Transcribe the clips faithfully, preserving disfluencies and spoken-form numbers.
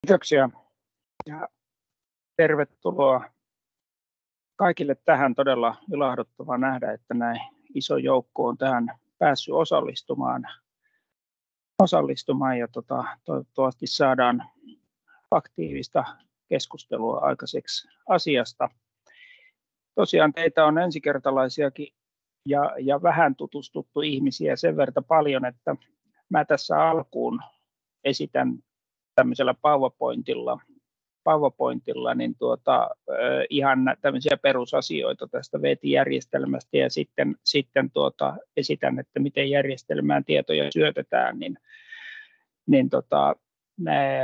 Kiitoksia ja tervetuloa kaikille tähän. Todella ilahduttavaa nähdä, että näin iso joukko on tähän päässyt osallistumaan, osallistumaan ja tota, toivottavasti saadaan aktiivista keskustelua aikaiseksi asiasta. Tosiaan teitä on ensikertalaisiakin ja, ja vähän tutustuttu ihmisiä sen verran paljon, että mä tässä alkuun esitän tämmöisellä PowerPointilla, PowerPointilla niin tuota, äh, ihan tämmöisiä perusasioita tästä V E T-järjestelmästä ja sitten, sitten tuota, esitän, että miten järjestelmään tietoja syötetään, niin, niin, tota, nää,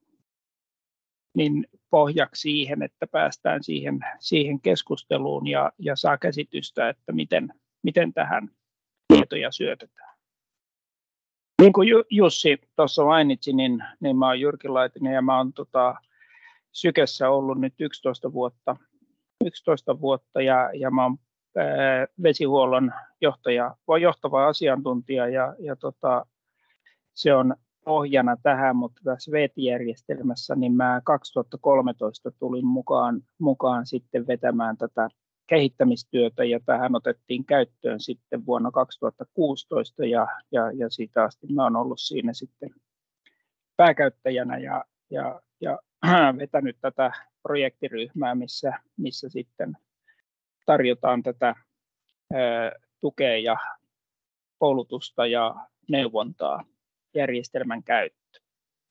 niin pohjaksi siihen, että päästään siihen, siihen keskusteluun ja, ja saa käsitystä, että miten, miten tähän tietoja syötetään. Niin kuin Jussi tuossa mainitsi, niin, niin mä oon Jyrki Laitinen ja mä oon tota, Sykessä ollut nyt yksitoista vuotta, yksitoista vuotta ja, ja mä oon ää, vesihuollon johtaja, johtava asiantuntija ja, ja tota, se on pohjana tähän, mutta tässä V E T-järjestelmässä niin mä kaksituhattakolmetoista tulin mukaan, mukaan sitten vetämään tätä kehittämistyötä ja tähän otettiin käyttöön sitten vuonna kaksituhattakuusitoista ja, ja, ja siitä asti mä oon ollut siinä sitten pääkäyttäjänä ja, ja, ja vetänyt tätä projektiryhmää, missä, missä sitten tarjotaan tätä ää, tukea ja koulutusta ja neuvontaa järjestelmän käyttöön.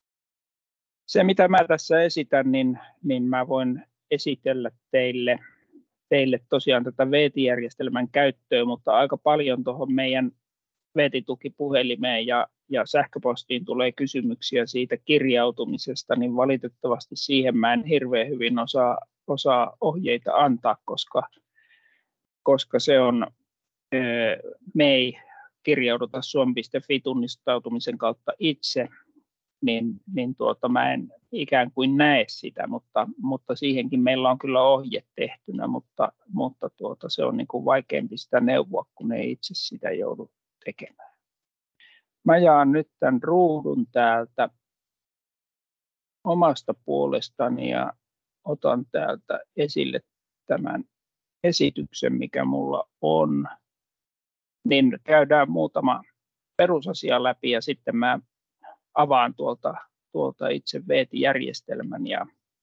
Se mitä mä tässä esitän, niin, niin mä voin esitellä teille teille tosiaan tätä V E T-järjestelmän käyttöä, mutta aika paljon tuohon meidän V E T-tukipuhelimeen ja, ja sähköpostiin tulee kysymyksiä siitä kirjautumisesta, niin valitettavasti siihen mä en hirveän hyvin osaa, osaa ohjeita antaa, koska, koska se on, me ei kirjauduta suomi piste fi tunnistautumisen kautta itse, niin, niin tuota, mä en ikään kuin näe sitä, mutta, mutta siihenkin meillä on kyllä ohje tehtynä, mutta, mutta tuota, se on niin kuin vaikeampi sitä neuvoa, kun ei itse sitä joudu tekemään. Mä jaan nyt tämän ruudun täältä omasta puolestani ja otan täältä esille tämän esityksen, mikä mulla on. Niin käydään muutama perusasia läpi ja sitten mä avaan tuolta, tuolta itse V E T-järjestelmän ja,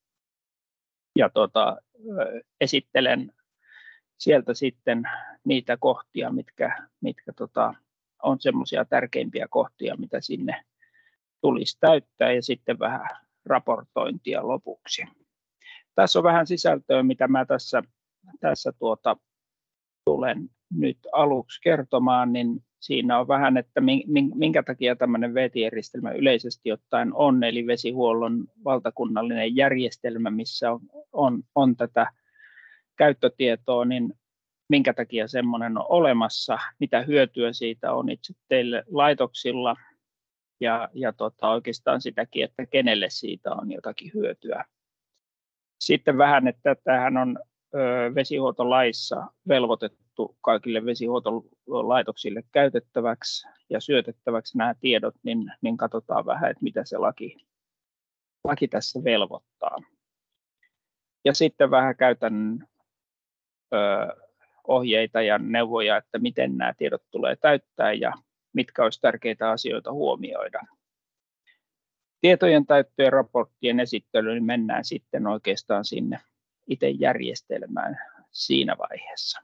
ja tota, esittelen sieltä sitten niitä kohtia, mitkä, mitkä tota, on semmoisia tärkeimpiä kohtia, mitä sinne tulisi täyttää ja sitten vähän raportointia lopuksi. Tässä on vähän sisältöä, mitä mä tässä, tässä tuota, tulen nyt aluksi kertomaan, niin siinä on vähän, että minkä takia tämmöinen V E T-järjestelmä yleisesti ottaen on, eli vesihuollon valtakunnallinen järjestelmä, missä on, on, on tätä käyttötietoa, niin minkä takia semmoinen on olemassa, mitä hyötyä siitä on itse teille laitoksilla ja, ja tota, oikeastaan sitäkin, että kenelle siitä on jotakin hyötyä. Sitten vähän, että tämähän on ö, vesihuoltolaissa velvoitettu kaikille vesihuoltolaitoksille käytettäväksi ja syötettäväksi nämä tiedot, niin, niin katsotaan vähän, että mitä se laki, laki tässä velvoittaa. Ja sitten vähän käytän ö, ohjeita ja neuvoja, että miten nämä tiedot tulee täyttää ja mitkä olisi tärkeitä asioita huomioida. Tietojen täyttö ja raporttien esittelyyn mennään sitten oikeastaan sinne itse järjestelmään siinä vaiheessa.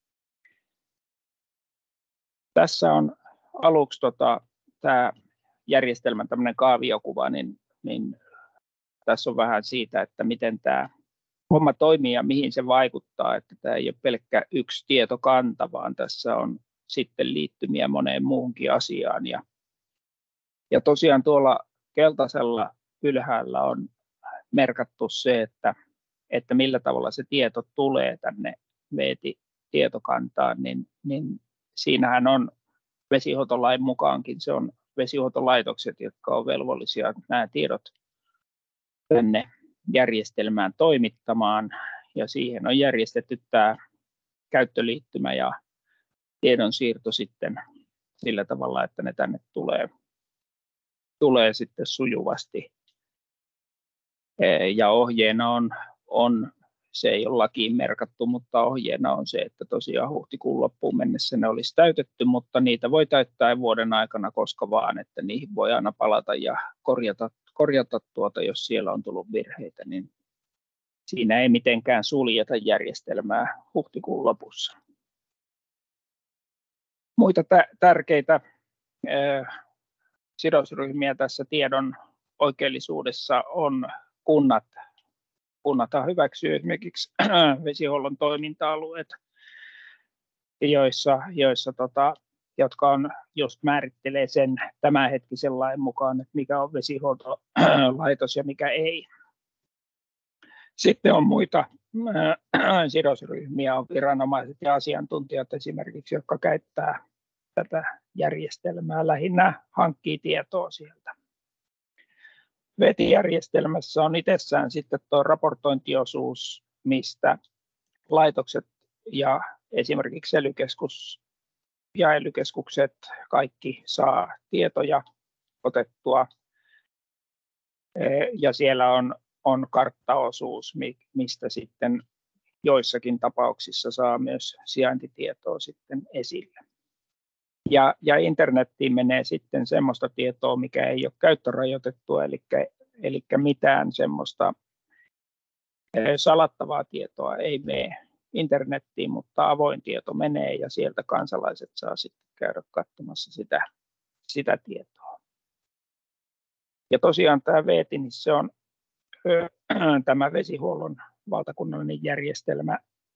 Tässä on aluksi tota, tämä järjestelmän tämmöinen kaaviokuva, niin, niin tässä on vähän siitä, että miten tämä homma toimii ja mihin se vaikuttaa, että tämä ei ole pelkkä yksi tietokanta, vaan tässä on sitten liittymiä moneen muuhunkin asiaan. Ja, ja tosiaan tuolla keltaisella ylhäällä on merkattu se, että, että millä tavalla se tieto tulee tänne V E T-tietokantaan, niin, niin siinähän on vesihuoltolain mukaankin, se on vesihuoltolaitokset, jotka ovat velvollisia nämä tiedot tänne järjestelmään toimittamaan, ja siihen on järjestetty tämä käyttöliittymä ja tiedonsiirto sitten sillä tavalla, että ne tänne tulee, tulee sitten sujuvasti. Ja ohjeena on, on, se ei ole lakiin merkattu, mutta ohjeena on se, että tosiaan huhtikuun loppuun mennessä ne olisi täytetty, mutta niitä voi täyttää vuoden aikana koska vaan, että niihin voi aina palata ja korjata, korjata tuota, jos siellä on tullut virheitä, niin siinä ei mitenkään suljeta järjestelmää huhtikuun lopussa. Muita t- tärkeitä äh, sidosryhmiä tässä tiedon oikeellisuudessa on kunnat. Kunnat hyväksyy esimerkiksi vesihuollon toiminta-alueet, joissa, joissa tota, jotka on, just määrittelee sen tämänhetkisen lain mukaan, että mikä on vesihuoltolaitos ja mikä ei. Sitten on muita äh, sidosryhmiä, on viranomaiset ja asiantuntijat esimerkiksi, jotka käyttää tätä järjestelmää, lähinnä hankkii tietoa sieltä. V E T-järjestelmässä on itsessään sitten tuo raportointiosuus, mistä laitokset ja esimerkiksi ely-keskus ja ely-keskukset kaikki saa tietoja otettua. Ja siellä on, on karttaosuus, mistä sitten joissakin tapauksissa saa myös sijaintitietoa sitten esille. Ja, ja internettiin menee sitten semmoista tietoa, mikä ei ole käyttörajoitettua, eli, eli mitään semmoista salattavaa tietoa ei mene internettiin, mutta avoin tieto menee ja sieltä kansalaiset saa sitten käydä katsomassa sitä, sitä tietoa. Ja tosiaan tämä V E T, niin se on tämä vesihuollon valtakunnallinen järjestelmä,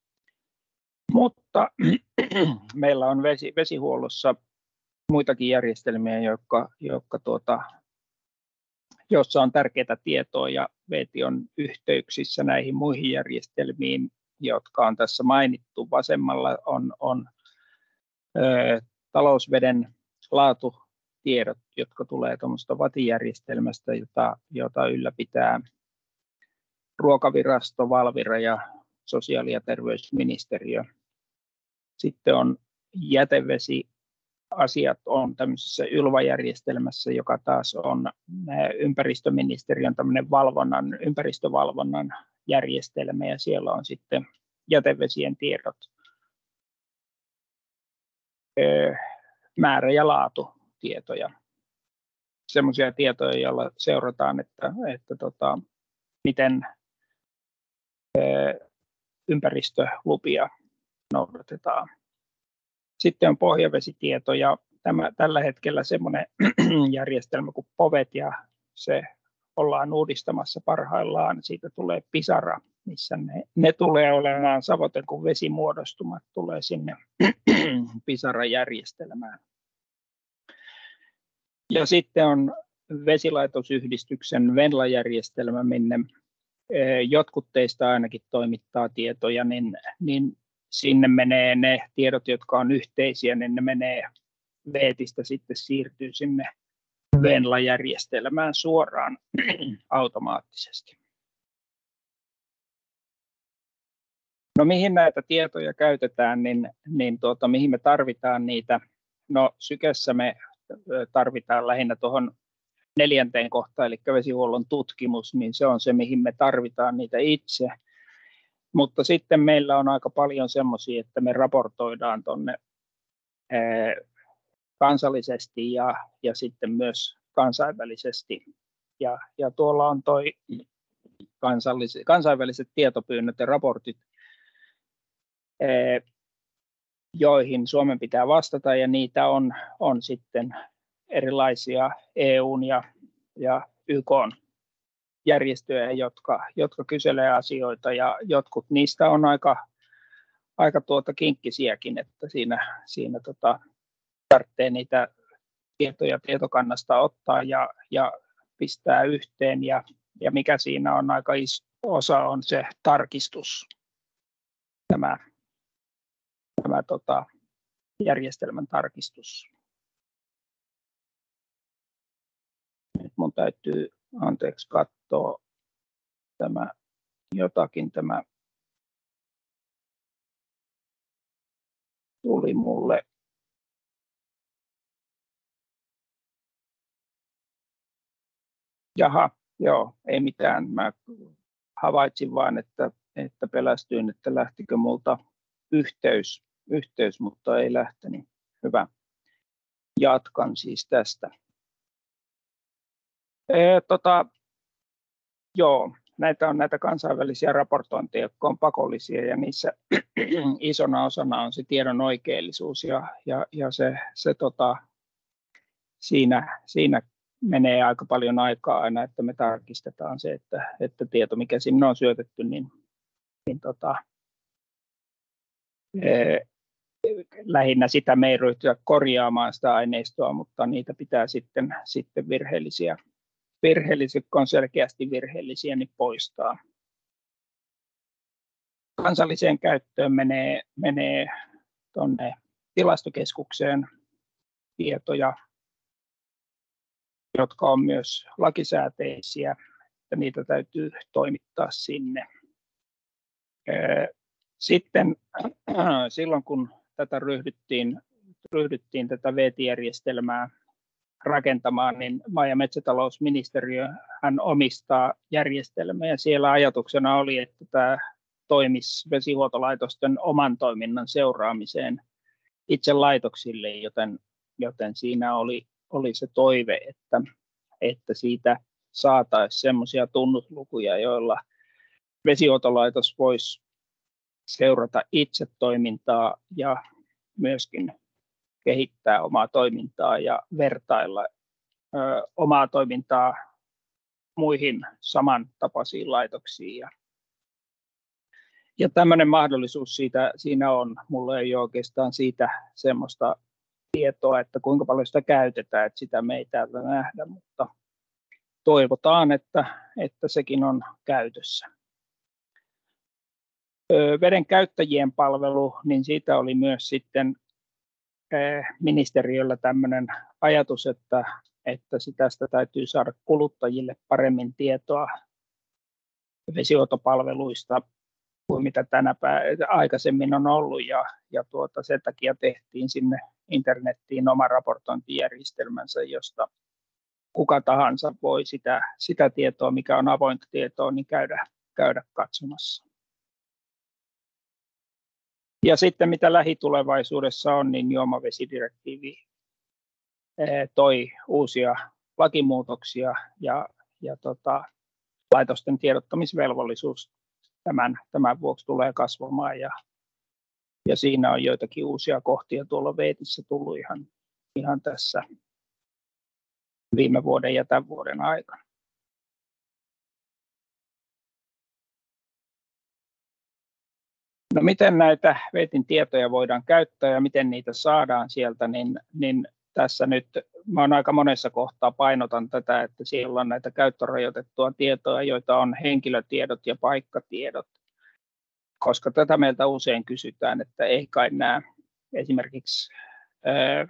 mutta meillä on vesi, vesihuollossa muitakin järjestelmiä, jotka, jotka tuota, joissa on tärkeää tietoa, ja V E T on yhteyksissä näihin muihin järjestelmiin, jotka on tässä mainittu. Vasemmalla on, on ö, talousveden laatutiedot, jotka tulee tuommoista V A T-järjestelmästä, jota, jota ylläpitää Ruokavirasto, Valvira ja sosiaali- ja terveysministeriö. Sitten on jätevesiasiat on tämmöisessä Ylva-järjestelmässä, joka taas on ympäristöministeriön tämmöinen valvonnan, ympäristövalvonnan järjestelmä, ja siellä on sitten jätevesien tiedot, määrä- ja laatutietoja. Semmoisia tietoja, joilla seurataan, että, että tota, miten ympäristölupia noudatetaan. Sitten on pohjavesitieto, ja tämä, tällä hetkellä semmoinen järjestelmä kuin P O V E T, ja se ollaan uudistamassa parhaillaan. Siitä tulee Pisara, missä ne, ne tulee olemaan savoten kuin vesimuodostumat tulee sinne Pisara-järjestelmään. Ja sitten on vesilaitosyhdistyksen Venla-järjestelmä, minne jotkut teistä ainakin toimittaa tietoja, niin, niin sinne menee ne tiedot, jotka on yhteisiä, niin ne menee V E T:stä sitten siirtyy sinne Venla-järjestelmään suoraan automaattisesti. No mihin näitä tietoja käytetään, niin, niin tuota, mihin me tarvitaan niitä? No Sykessä me tarvitaan lähinnä tuohon neljänteen kohtaan, eli vesihuollon tutkimus, niin se on se, mihin me tarvitaan niitä itse. Mutta sitten meillä on aika paljon semmoisia, että me raportoidaan tuonne kansallisesti ja, ja sitten myös kansainvälisesti. Ja, ja tuolla on toi kansallis, kansainväliset tietopyynnöt ja raportit, joihin Suomen pitää vastata, ja niitä on, on sitten erilaisia E U:n ja, ja Y K:n järjestöjä, jotka, jotka kyselee asioita, ja jotkut niistä on aika, aika tuota kinkkisiäkin, että siinä, siinä tota, tarvitsee niitä tietoja tietokannasta ottaa ja, ja pistää yhteen, ja, ja mikä siinä on aika iso osa on se tarkistus, tämä, tämä tota, järjestelmän tarkistus. Nyt mun täytyy, anteeksi, katsoa tämä jotakin, tämä tuli mulle. Jaha, Joo, ei mitään. Mä havaitsin vaan, että, että pelästyin, että lähtikö multa yhteys, yhteys, mutta ei lähtenyt. Hyvä. Jatkan siis tästä. E, tota, joo, näitä on näitä kansainvälisiä raportointeja, jotka on pakollisia, ja niissä isona osana on se tiedon oikeellisuus, ja, ja, ja se, se tota, siinä, siinä menee aika paljon aikaa aina, että me tarkistetaan se, että, että tieto, mikä sinne on syötetty, niin, niin tota, e, lähinnä sitä me ei ryhtyä korjaamaan sitä aineistoa, mutta niitä pitää sitten, sitten virheellisiä, virheellisiä, kun on selkeästi virheellisiä, niin poistaa. Kansalliseen käyttöön menee, menee tuonne tilastokeskukseen tietoja, jotka on myös lakisääteisiä, että niitä täytyy toimittaa sinne. Sitten silloin, kun tätä ryhdyttiin, ryhdyttiin tätä V E T-järjestelmää rakentamaan, niin maa- ja metsätalousministeriö hän omistaa järjestelmää, ja siellä ajatuksena oli, että tämä toimisi vesihuoltolaitosten oman toiminnan seuraamiseen itse laitoksille, joten, joten siinä oli, oli se toive, että, että siitä saataisiin semmoisia tunnuslukuja, joilla vesihuoltolaitos voisi seurata itse toimintaa ja myöskin kehittää omaa toimintaa ja vertailla ö, omaa toimintaa muihin samantapaisiin laitoksiin. Ja, ja tämmöinen mahdollisuus siitä, siinä on. Mulla ei ole oikeastaan siitä semmoista tietoa, että kuinka paljon sitä käytetään, että sitä me ei täältä nähdä, mutta toivotaan, että, että sekin on käytössä. Veden käyttäjien palvelu, niin siitä oli myös sitten ministeriöllä tämmöinen ajatus, että, että tästä täytyy saada kuluttajille paremmin tietoa vesihuoltopalveluista kuin mitä tänä päivänä aikaisemmin on ollut, ja, ja tuota, sen takia tehtiin sinne internettiin oma raportointijärjestelmänsä, josta kuka tahansa voi sitä, sitä tietoa, mikä on avointa tietoa, niin käydä, käydä katsomassa. Ja sitten mitä lähitulevaisuudessa on, niin juomavesidirektiivi toi uusia lakimuutoksia, ja, ja tota, laitosten tiedottamisvelvollisuus tämän, tämän vuoksi tulee kasvamaan, ja, ja siinä on joitakin uusia kohtia tuolla V E T:ssä tullut ihan, ihan tässä viime vuoden ja tämän vuoden aikana. No miten näitä V E T:n tietoja voidaan käyttää ja miten niitä saadaan sieltä, niin, niin tässä nyt mä olen aika monessa kohtaa painotan tätä, että siellä on näitä käyttörajoitettua tietoa, joita on henkilötiedot ja paikkatiedot, koska tätä meiltä usein kysytään, että ei kai nämä esimerkiksi ää,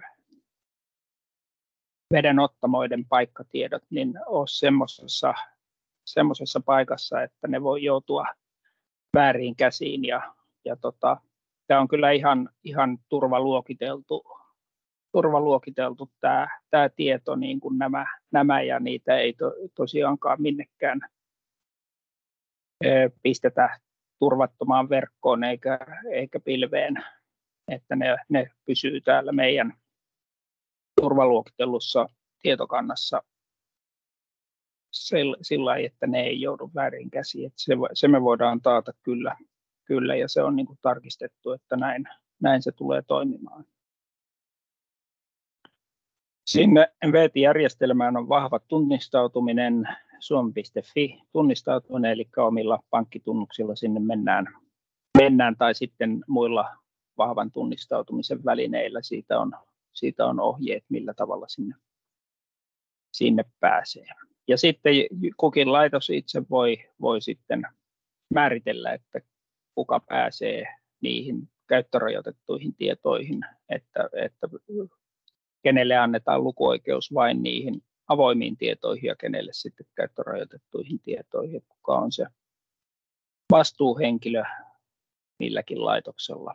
vedenottamoiden paikkatiedot niin ole semmoisessa, semmoisessa paikassa, että ne voi joutua vääriin käsiin, ja, ja tota, tämä on kyllä ihan, ihan turvaluokiteltu, turvaluokiteltu tämä, tämä tieto, niin kuin nämä, nämä, ja niitä ei to, tosiaankaan minnekään e, pistetä turvattomaan verkkoon eikä, eikä pilveen, että ne, ne pysyy täällä meidän turvaluokitellussa tietokannassa sillä lailla, että ne ei joudu väärin käsiin. Että se, se me voidaan taata kyllä, kyllä, ja se on niin kuin tarkistettu, että näin, näin se tulee toimimaan. Sinne V E T-järjestelmään on vahva tunnistautuminen, suomi piste fi tunnistautuminen, eli omilla pankkitunnuksilla sinne mennään, mennään tai sitten muilla vahvan tunnistautumisen välineillä. Siitä on, siitä on ohjeet, millä tavalla sinne, sinne pääsee. Ja sitten kukin laitos itse voi, voi sitten määritellä, että kuka pääsee niihin käyttörajoitettuihin tietoihin, että, että kenelle annetaan lukuoikeus vain niihin avoimiin tietoihin ja kenelle sitten käyttörajoitettuihin tietoihin, kuka on se vastuuhenkilö milläkin laitoksella.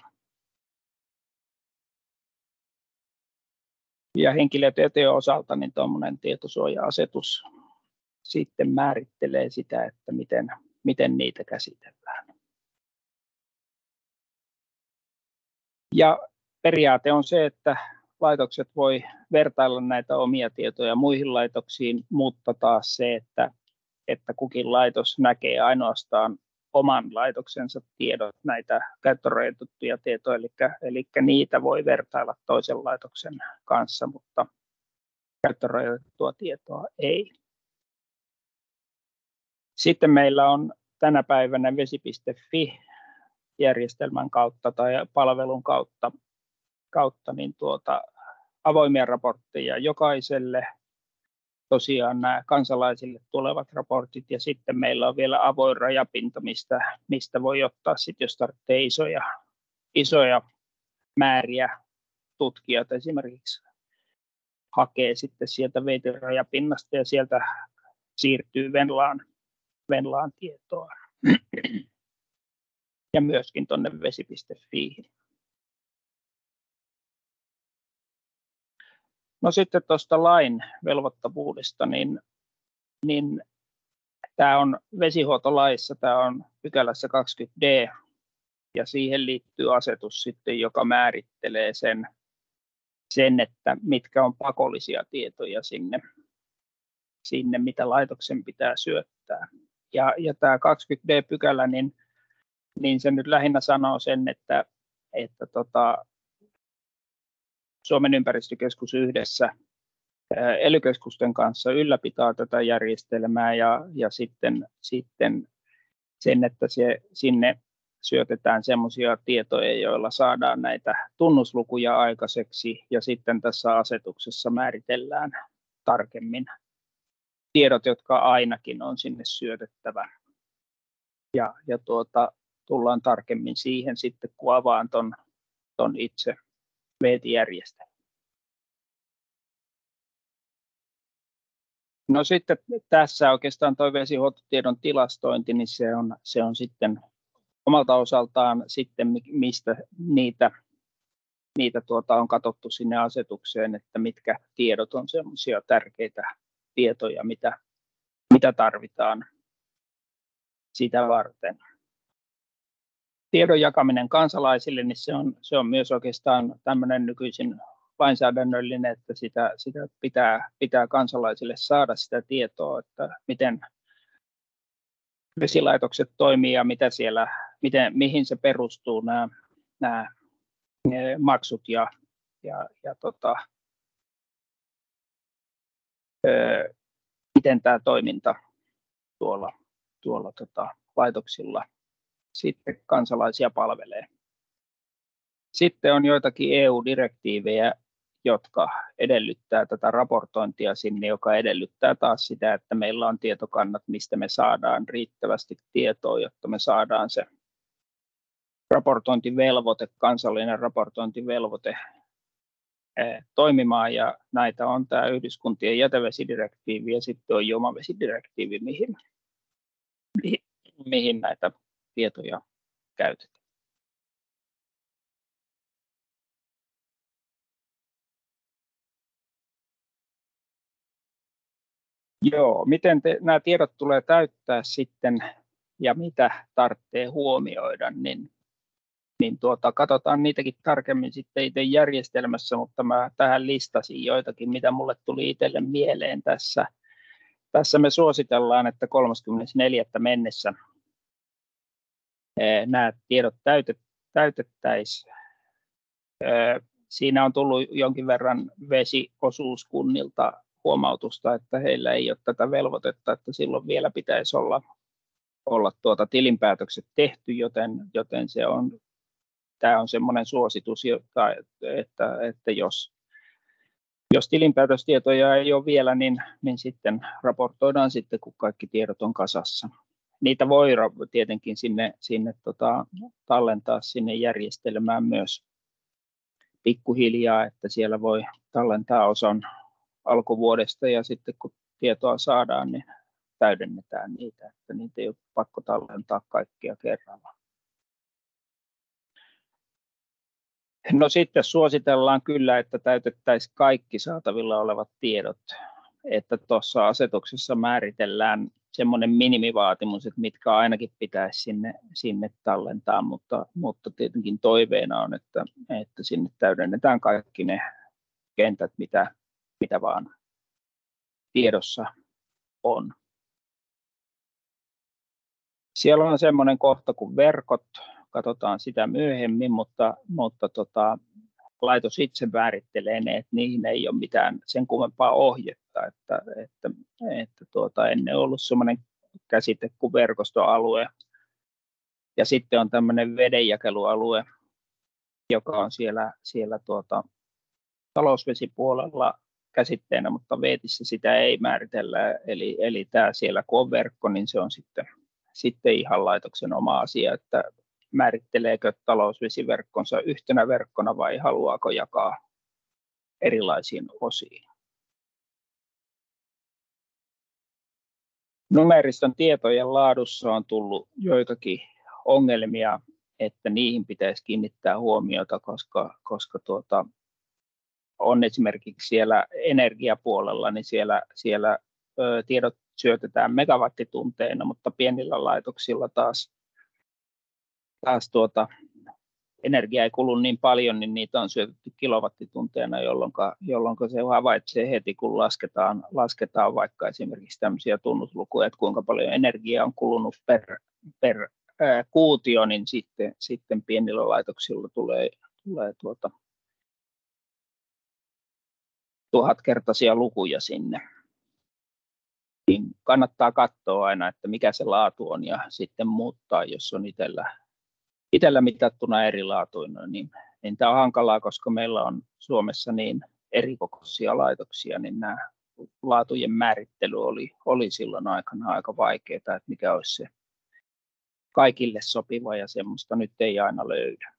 Ja henkilötietojen osalta niin tuommoinen tietosuoja-asetus sitten määrittelee sitä, että miten, miten niitä käsitellään. Ja periaate on se, että laitokset voi vertailla näitä omia tietoja muihin laitoksiin, mutta taas se, että, että kukin laitos näkee ainoastaan oman laitoksensa tiedot, näitä käyttörajoitettuja tietoja, eli, eli niitä voi vertailla toisen laitoksen kanssa, mutta käyttörajoitettua tietoa ei. Sitten meillä on tänä päivänä vesi piste fi-järjestelmän kautta tai palvelun kautta, kautta niin tuota, avoimia raportteja jokaiselle, tosiaan nämä kansalaisille tulevat raportit, ja sitten meillä on vielä avoin rajapinta, mistä, mistä voi ottaa sitten, jos tarvitsee isoja, isoja määriä, tutkijat esimerkiksi hakee sitten sieltä Veitin rajapinnasta ja sieltä siirtyy Venlaan, Venlaan tietoa ja myöskin tuonne vesi piste fiihin. No sitten tuosta lain velvoittavuudesta, niin, niin tämä on vesihuoltolaissa, tämä on pykälässä kaksikymmentä D, ja siihen liittyy asetus sitten, joka määrittelee sen, sen että mitkä on pakollisia tietoja sinne, sinne mitä laitoksen pitää syöttää. Ja, ja tämä kaksikymmentä D-pykälä, niin, niin se nyt lähinnä sanoo sen, että, että tota, Suomen ympäristökeskus yhdessä E L Y-keskusten kanssa ylläpitää tätä järjestelmää ja, ja sitten, sitten sen, että se, sinne syötetään semmoisia tietoja, joilla saadaan näitä tunnuslukuja aikaiseksi, ja sitten tässä asetuksessa määritellään tarkemmin tiedot, jotka ainakin on sinne syötettävä. Ja, ja tuota, tullaan tarkemmin siihen sitten, kun avaan ton, ton itse V E T-järjestelmän. No sitten tässä oikeastaan tuo vesihuoltotiedon tilastointi, niin se on, se on sitten omalta osaltaan sitten, mistä niitä, niitä tuota on katsottu sinne asetukseen, että mitkä tiedot on semmoisia tärkeitä tietoja, mitä, mitä tarvitaan sitä varten. Tiedon jakaminen kansalaisille, niin se on, se on myös oikeastaan tämmöinen nykyisin lainsäädännöllinen, että sitä, sitä pitää, pitää kansalaisille saada sitä tietoa, että miten vesilaitokset toimii ja mitä siellä, miten, mihin se perustuu nämä, nämä maksut ja, ja, ja tota, ö, miten tämä toiminta tuolla, tuolla tota, laitoksilla sitten kansalaisia palvelee. Sitten on joitakin E U-direktiivejä, jotka edellyttää tätä raportointia sinne, joka edellyttää taas sitä, että meillä on tietokannat, mistä me saadaan riittävästi tietoa, jotta me saadaan se raportointivelvoite, kansallinen raportointivelvoite toimimaan, ja näitä on tämä yhdyskuntien jätevesidirektiivi ja sitten on juomavesidirektiivi, mihin, mihin, mihin näitä tietoja käytetään. Joo, miten te, nämä tiedot tulee täyttää sitten ja mitä tarvitsee huomioida, niin, niin tuota, katsotaan niitäkin tarkemmin sitten itse järjestelmässä, mutta mä tähän listasin joitakin, mitä mulle tuli itselle mieleen tässä. Tässä me suositellaan, että kolmaskymmenes neljäs mennessä nämä tiedot täytet, täytettäisiin. Siinä on tullut jonkin verran vesiosuuskunnilta huomautusta, että heillä ei ole tätä velvoitetta, että silloin vielä pitäisi olla, olla tuota tilinpäätökset tehty, joten, joten se on, tämä on semmoinen suositus, jota, että, että jos, jos tilinpäätöstietoja ei ole vielä, niin, niin sitten raportoidaan sitten, kun kaikki tiedot on kasassa. Niitä voi tietenkin sinne, sinne tota, tallentaa sinne järjestelmään myös pikkuhiljaa, että siellä voi tallentaa osan alkuvuodesta ja sitten kun tietoa saadaan, niin täydennetään niitä, että niitä ei ole pakko tallentaa kaikkia kerralla. No sitten suositellaan kyllä, että täytettäisiin kaikki saatavilla olevat tiedot että tuossa asetuksessa määritellään semmoinen minimivaatimus, että mitkä ainakin pitäisi sinne, sinne tallentaa, mutta, mutta tietenkin toiveena on, että, että sinne täydennetään kaikki ne kentät, mitä, mitä vaan tiedossa on. Siellä on semmoinen kohta kuin verkot, katsotaan sitä myöhemmin, mutta, mutta tota, laitos itse määrittelee ne, että niihin ei ole mitään sen kummempaa ohjetta, että, että, että tuota, ennen on ollut semmoinen käsite kuin verkostoalue, ja sitten on tämmöinen vedenjakelualue, joka on siellä, siellä tuota, talousvesipuolella käsitteenä, mutta veetissä sitä ei määritellä, eli, eli tämä siellä kun on verkko, niin se on sitten, sitten ihan laitoksen oma asia, että määritteleekö talousvesiverkkonsa yhtenä verkkona vai haluaako jakaa erilaisiin osiin. Numeriston tietojen laadussa on tullut joitakin ongelmia, että niihin pitäisi kiinnittää huomiota, koska, koska tuota, on esimerkiksi siellä energiapuolella, niin siellä, siellä ö, tiedot syötetään megawattitunteina, mutta pienillä laitoksilla taas, taas tuota, energia ei kulu niin paljon, niin niitä on syötetty kilowattitunteina, jolloin, jolloin se havaitsee heti, kun lasketaan, lasketaan vaikka esimerkiksi tämmöisiä tunnuslukuja, että kuinka paljon energiaa on kulunut per, per ää, kuutio, niin sitten, sitten pienillä laitoksilla tulee, tulee tuota, tuhatkertaisia lukuja sinne. Niin kannattaa katsoa aina, että mikä se laatu on ja sitten muuttaa, jos on itsellä, itsellä mitattuna erilaatuina. Niin, niin tämä on hankalaa, koska meillä on Suomessa niin erikokoisia laitoksia, niin nämä laatujen määrittely oli, oli silloin aikana aika vaikeaa, että mikä olisi se kaikille sopiva ja semmoista nyt ei aina löydä.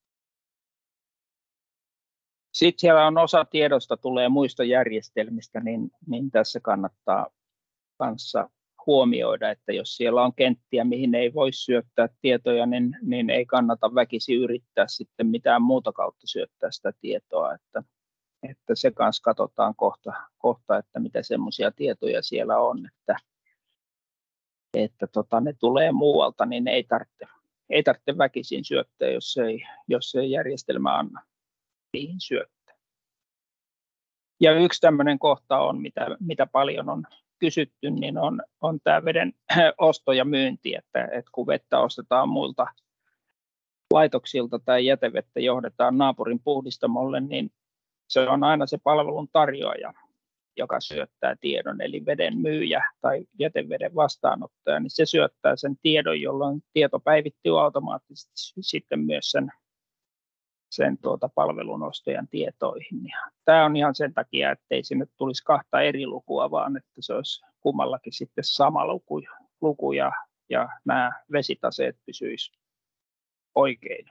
Sitten siellä on osa tiedosta tulee muista järjestelmistä, niin, niin tässä kannattaa kanssa huomioida, että jos siellä on kenttiä, mihin ei voi syöttää tietoja, niin, niin ei kannata väkisin yrittää sitten mitään muuta kautta syöttää sitä tietoa, että, että se kanssa katsotaan kohta, kohta että mitä semmoisia tietoja siellä on, että, että tota, ne tulee muualta, niin ei tarvitse, ei tarvitse väkisin syöttää, jos ei, jos ei järjestelmä anna niihin syöttää. Ja yksi tämmöinen kohta on, mitä, mitä paljon on kysytty, niin on, on tämä veden osto ja myynti, että, että kun vettä ostetaan muilta laitoksilta tai jätevettä johdetaan naapurin puhdistamolle, niin se on aina se palvelun tarjoaja, joka syöttää tiedon, eli veden myyjä tai jäteveden vastaanottaja, niin se syöttää sen tiedon, jolloin tieto päivittyy automaattisesti sitten myös sen sen tuota palvelun ostajan tietoihin. Ja tämä on ihan sen takia, ettei sinne tulisi kahta eri lukua, vaan että se olisi kummallakin sitten sama luku, luku ja, ja nämä vesitaseet pysyisivät oikein.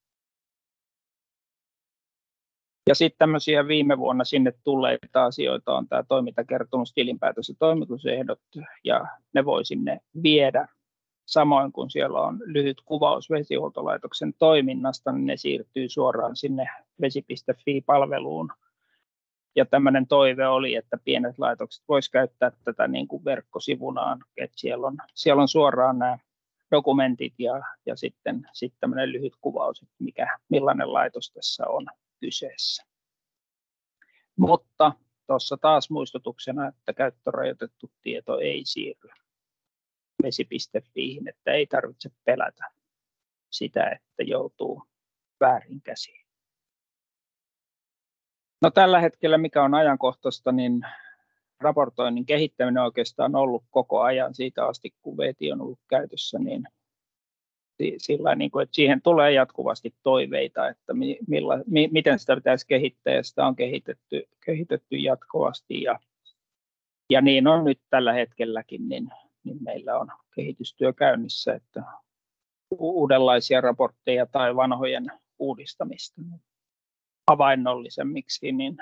Ja sitten tämmöisiä viime vuonna sinne tulleita asioita on tämä toimintakertomus, tilinpäätös ja toimitusehdot, ja ne voi sinne viedä. Samoin kun siellä on lyhyt kuvaus vesihuoltolaitoksen toiminnasta, niin ne siirtyy suoraan sinne vesi piste fi-palveluun. Ja tämmöinen toive oli, että pienet laitokset voisivat käyttää tätä niin kuin verkkosivunaan, että siellä on, siellä on suoraan nämä dokumentit ja, ja sitten, sitten tämmöinen lyhyt kuvaus, että mikä, millainen laitos tässä on kyseessä. Mutta tuossa taas muistutuksena, että käyttörajoitettu tieto ei siirry vesi piste fiihin, että ei tarvitse pelätä sitä, että joutuu väärin käsiin. No tällä hetkellä, mikä on ajankohtaista, niin raportoinnin kehittäminen on oikeastaan ollut koko ajan siitä asti, kun Veeti on ollut käytössä, niin sillä niin kuin, että siihen tulee jatkuvasti toiveita, että milla, mi, miten sitä pitäisi kehittää, ja sitä on kehitetty, kehitetty jatkuvasti, ja, ja niin on nyt tällä hetkelläkin, niin niin meillä on kehitystyö käynnissä, että uudenlaisia raportteja tai vanhojen uudistamista havainnollisemmiksi niin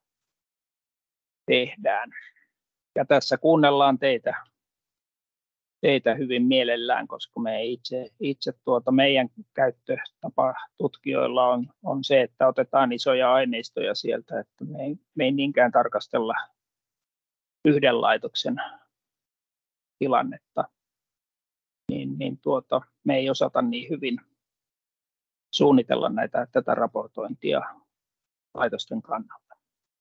tehdään. Ja tässä kuunnellaan teitä, teitä hyvin mielellään, koska me itse, itse tuota meidän käyttötapa tutkijoilla on, on se, että otetaan isoja aineistoja sieltä, että me ei, me ei niinkään tarkastella yhden laitoksen tilannetta, niin, niin tuota, me ei osata niin hyvin suunnitella näitä, tätä raportointia laitosten kannalta.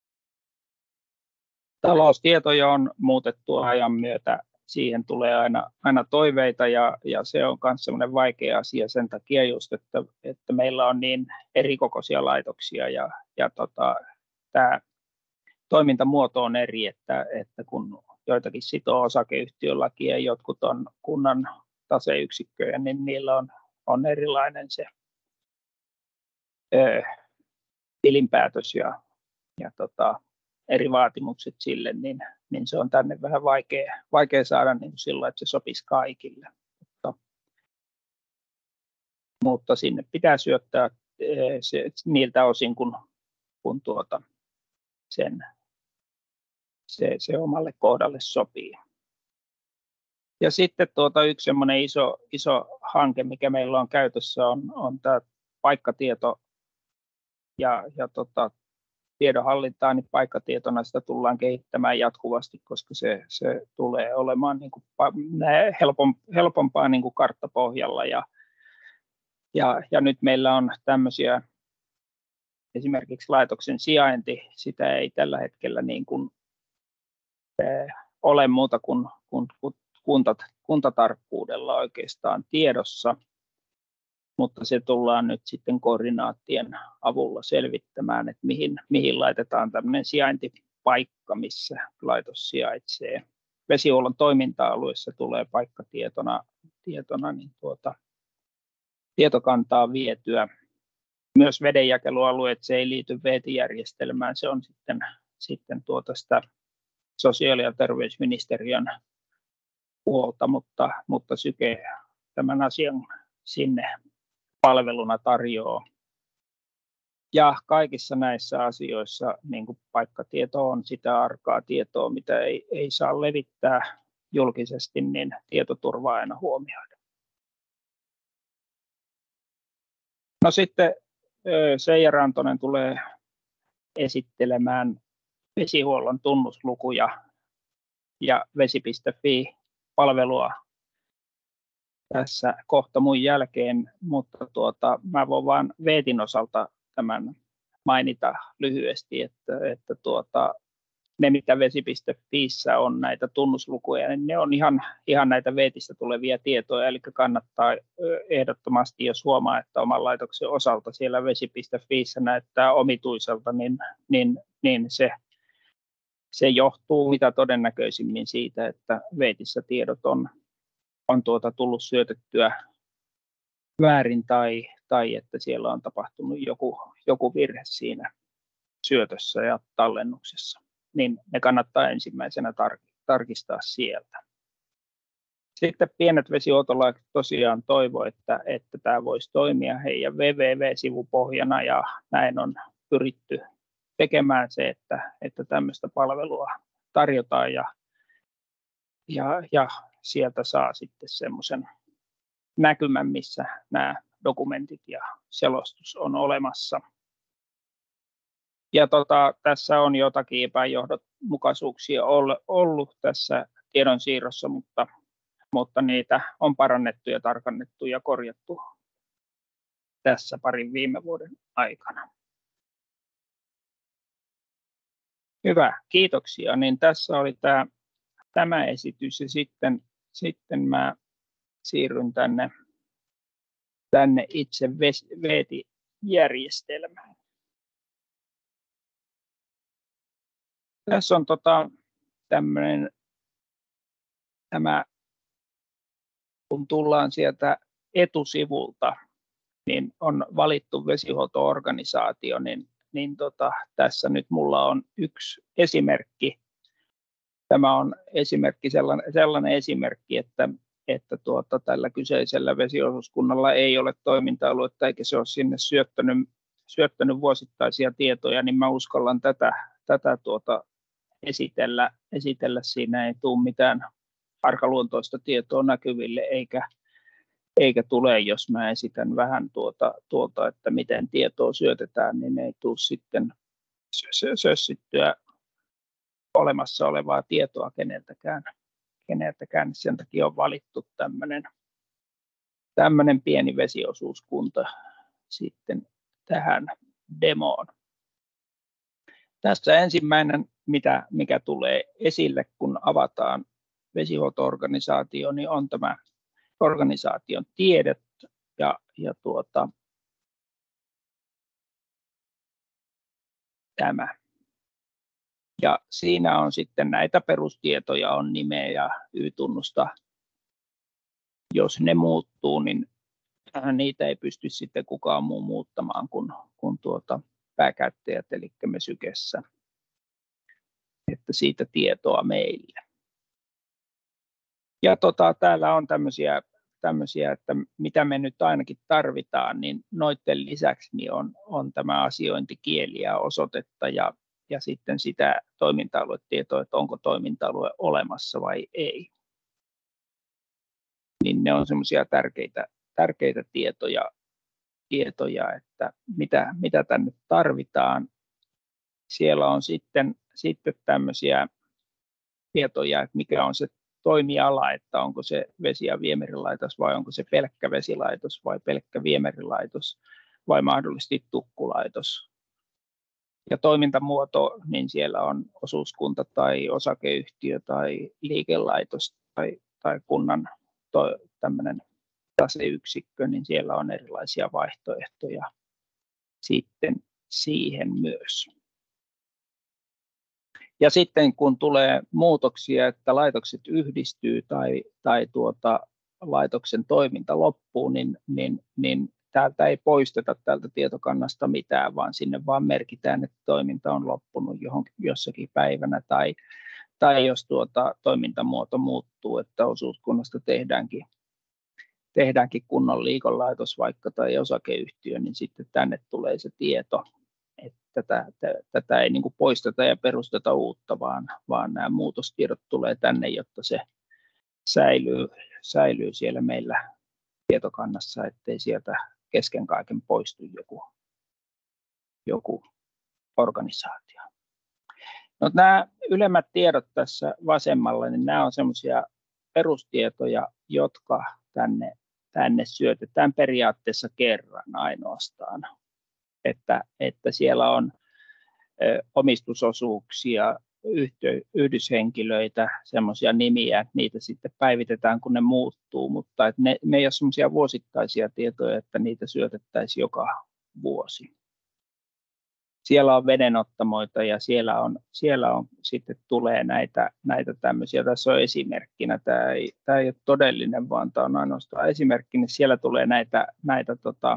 Taloustietoja on muutettu ajan myötä. Siihen tulee aina, aina toiveita ja, ja se on myös sellainen vaikea asia sen takia just, että, että meillä on niin erikokoisia laitoksia ja, ja tota, tämä toimintamuoto on eri, että, että kun joitakin sitoo osakeyhtiölaki ja jotkut on kunnan taseyksikköjä, niin niillä on, on erilainen se ö, tilinpäätös ja, ja tota, eri vaatimukset sille, niin, niin se on tänne vähän vaikea, vaikea saada niin sillä, että se sopisi kaikille. Mutta, mutta sinne pitää syöttää se, niiltä osin, kun, kun tuota, sen, se, se omalle kohdalle sopii. Ja sitten tuota, yksi semmoinen iso, iso hanke, mikä meillä on käytössä, on, on tämä paikkatieto ja, ja tota, tiedonhallintaa, niin paikkatietona sitä tullaan kehittämään jatkuvasti, koska se, se tulee olemaan niin kuin helpompaa niin kuin karttapohjalla. Ja, ja, ja nyt meillä on tämmöisiä, esimerkiksi laitoksen sijainti, sitä ei tällä hetkellä niin kuin, eh, ole muuta kuin, kuin kuntat, kuntatarkkuudella oikeastaan tiedossa, mutta se tullaan nyt sitten koordinaattien avulla selvittämään, että mihin, mihin laitetaan tämmöinen sijaintipaikka, missä laitos sijaitsee. Vesihuollon toiminta-alueessa tulee paikkatietona tietona, niin tuota, tietokantaa vietyä. Myös vedenjakelualueet, se ei liity veetijärjestelmään, se on sitten, sitten tuota sitä sosiaali- ja terveysministeriön puolta, mutta, mutta Syke tämän asian sinne palveluna tarjoaa. Ja kaikissa näissä asioissa niin kuin paikkatieto on sitä arkaa tietoa, mitä ei, ei saa levittää julkisesti, niin tietoturva aina huomioida. No sitten Seija Rantonen tulee esittelemään vesihuollon tunnuslukuja ja vesi piste fi-palvelua tässä kohta mun jälkeen, mutta tuota, mä voin vain Veetin osalta tämän mainita lyhyesti, että, että tuota, ne mitä vesi piste fiissä on näitä tunnuslukuja, niin ne on ihan, ihan näitä Veetistä tulevia tietoja, eli kannattaa ehdottomasti, jos huomaa, että oman laitoksen osalta siellä vesi piste fiissä näyttää omituiselta, niin, niin, niin se, se johtuu mitä todennäköisimmin siitä, että Veetissä tiedot on on tuota tullut syötettyä väärin tai, tai että siellä on tapahtunut joku, joku virhe siinä syötössä ja tallennuksessa, niin ne kannattaa ensimmäisenä tar- tarkistaa sieltä. Sitten pienet vesihuoltolaitokset tosiaan toivoo, että, että tämä voisi toimia heidän double-u double-u double-u sivupohjana ja näin on pyritty tekemään se, että, että tämmöistä palvelua tarjotaan ja, ja, ja sieltä saa sitten semmoisen näkymän, missä nämä dokumentit ja selostus on olemassa. Ja tota, tässä on jotakin epäjohdonmukaisuuksia ollut tässä tiedonsiirrossa, mutta, mutta niitä on parannettu ja tarkannettu ja korjattu tässä parin viime vuoden aikana. Hyvä, kiitoksia. Niin tässä oli tämä, tämä esitys ja sitten Sitten mä siirryn tänne, tänne itse Veeti-järjestelmään. Tässä on tota, tämmöinen, tämä, kun tullaan sieltä etusivulta, niin on valittu vesihuolto-organisaatio, niin, niin tota, tässä nyt mulla on yksi esimerkki. Tämä on esimerkki, sellainen, sellainen esimerkki, että, että tuota, tällä kyseisellä vesiosuuskunnalla ei ole toiminta-aluetta eikä se ole sinne syöttänyt, syöttänyt vuosittaisia tietoja, niin mä uskallan tätä, tätä tuota esitellä, esitellä. Siinä ei tule mitään arkaluontoista tietoa näkyville eikä, eikä tule, jos mä esitän vähän tuota, tuota, että miten tietoa syötetään, niin ei tule sitten sössittyä olemassa olevaa tietoa keneltäkään. keneltäkään. Sen takia on valittu tämmöinen tämmöinen pieni vesiosuuskunta sitten tähän demoon. Tässä ensimmäinen, mitä, mikä tulee esille, kun avataan vesihuolto-organisaatio, niin on tämä organisaation tiedot ja, ja tuota, tämä. Ja siinä on sitten näitä perustietoja, on nimeä ja Y-tunnusta. Jos ne muuttuu, niin niitä ei pysty sitten kukaan muu muuttamaan kuin, kuin tuota pääkäyttäjät, eli me Sykessä. Että siitä tietoa meille. Ja tota, täällä on tämmöisiä, tämmöisiä, että mitä me nyt ainakin tarvitaan, niin noiden lisäksi niin on, on tämä asiointikieli ja osoitetta ja, ja sitten sitä toiminta-aluetietoa, että onko toiminta-alue olemassa vai ei. Niin ne on semmoisia tärkeitä, tärkeitä tietoja, tietoja, että mitä, mitä tänne tarvitaan. Siellä on sitten, sitten tämmöisiä tietoja, että mikä on se toimiala, että onko se vesi- ja viemärilaitos vai onko se pelkkä vesilaitos vai pelkkä viemärilaitos vai mahdollisesti tukkulaitos. Ja toimintamuoto, niin siellä on osuuskunta tai osakeyhtiö tai liikelaitos tai, tai kunnan to, tämmöinen taseyksikkö, niin siellä on erilaisia vaihtoehtoja sitten siihen myös. Ja sitten kun tulee muutoksia, että laitokset yhdistyy tai, tai tuota, laitoksen toiminta loppuu, niin, niin, niin täältä ei poisteta tältä tietokannasta mitään, vaan sinne vaan merkitään, että toiminta on loppunut johonkin, jossakin päivänä, tai, tai jos tuota, toimintamuoto muuttuu, että osuuskunnasta tehdäänkin, tehdäänkin kunnon liikelaitos vaikka tai osakeyhtiö, niin sitten tänne tulee se tieto. Tätä, tätä ei niin kuin poisteta ja perusteta uutta, vaan, vaan nämä muutostiedot tulee tänne, jotta se säilyy, säilyy siellä meillä tietokannassa, ettei sieltä kesken kaiken poistu joku, joku organisaatio. No, nämä ylemmät tiedot tässä vasemmalla, niin nämä on semmoisia perustietoja, jotka tänne, tänne syötetään periaatteessa kerran ainoastaan. Että, että siellä on ö, omistusosuuksia, yhtiö, yhdyshenkilöitä, semmoisia nimiä, niitä sitten päivitetään, kun ne muuttuu, mutta et ne, ne ei ole semmoisia vuosittaisia tietoja, että niitä syötettäisiin joka vuosi. Siellä on vedenottamoita ja siellä on, siellä on sitten tulee näitä, näitä tämmöisiä, tässä on esimerkkinä, tämä ei, tämä ei ole todellinen, vaan tämä on ainoastaan esimerkki, niin siellä tulee näitä, näitä tota,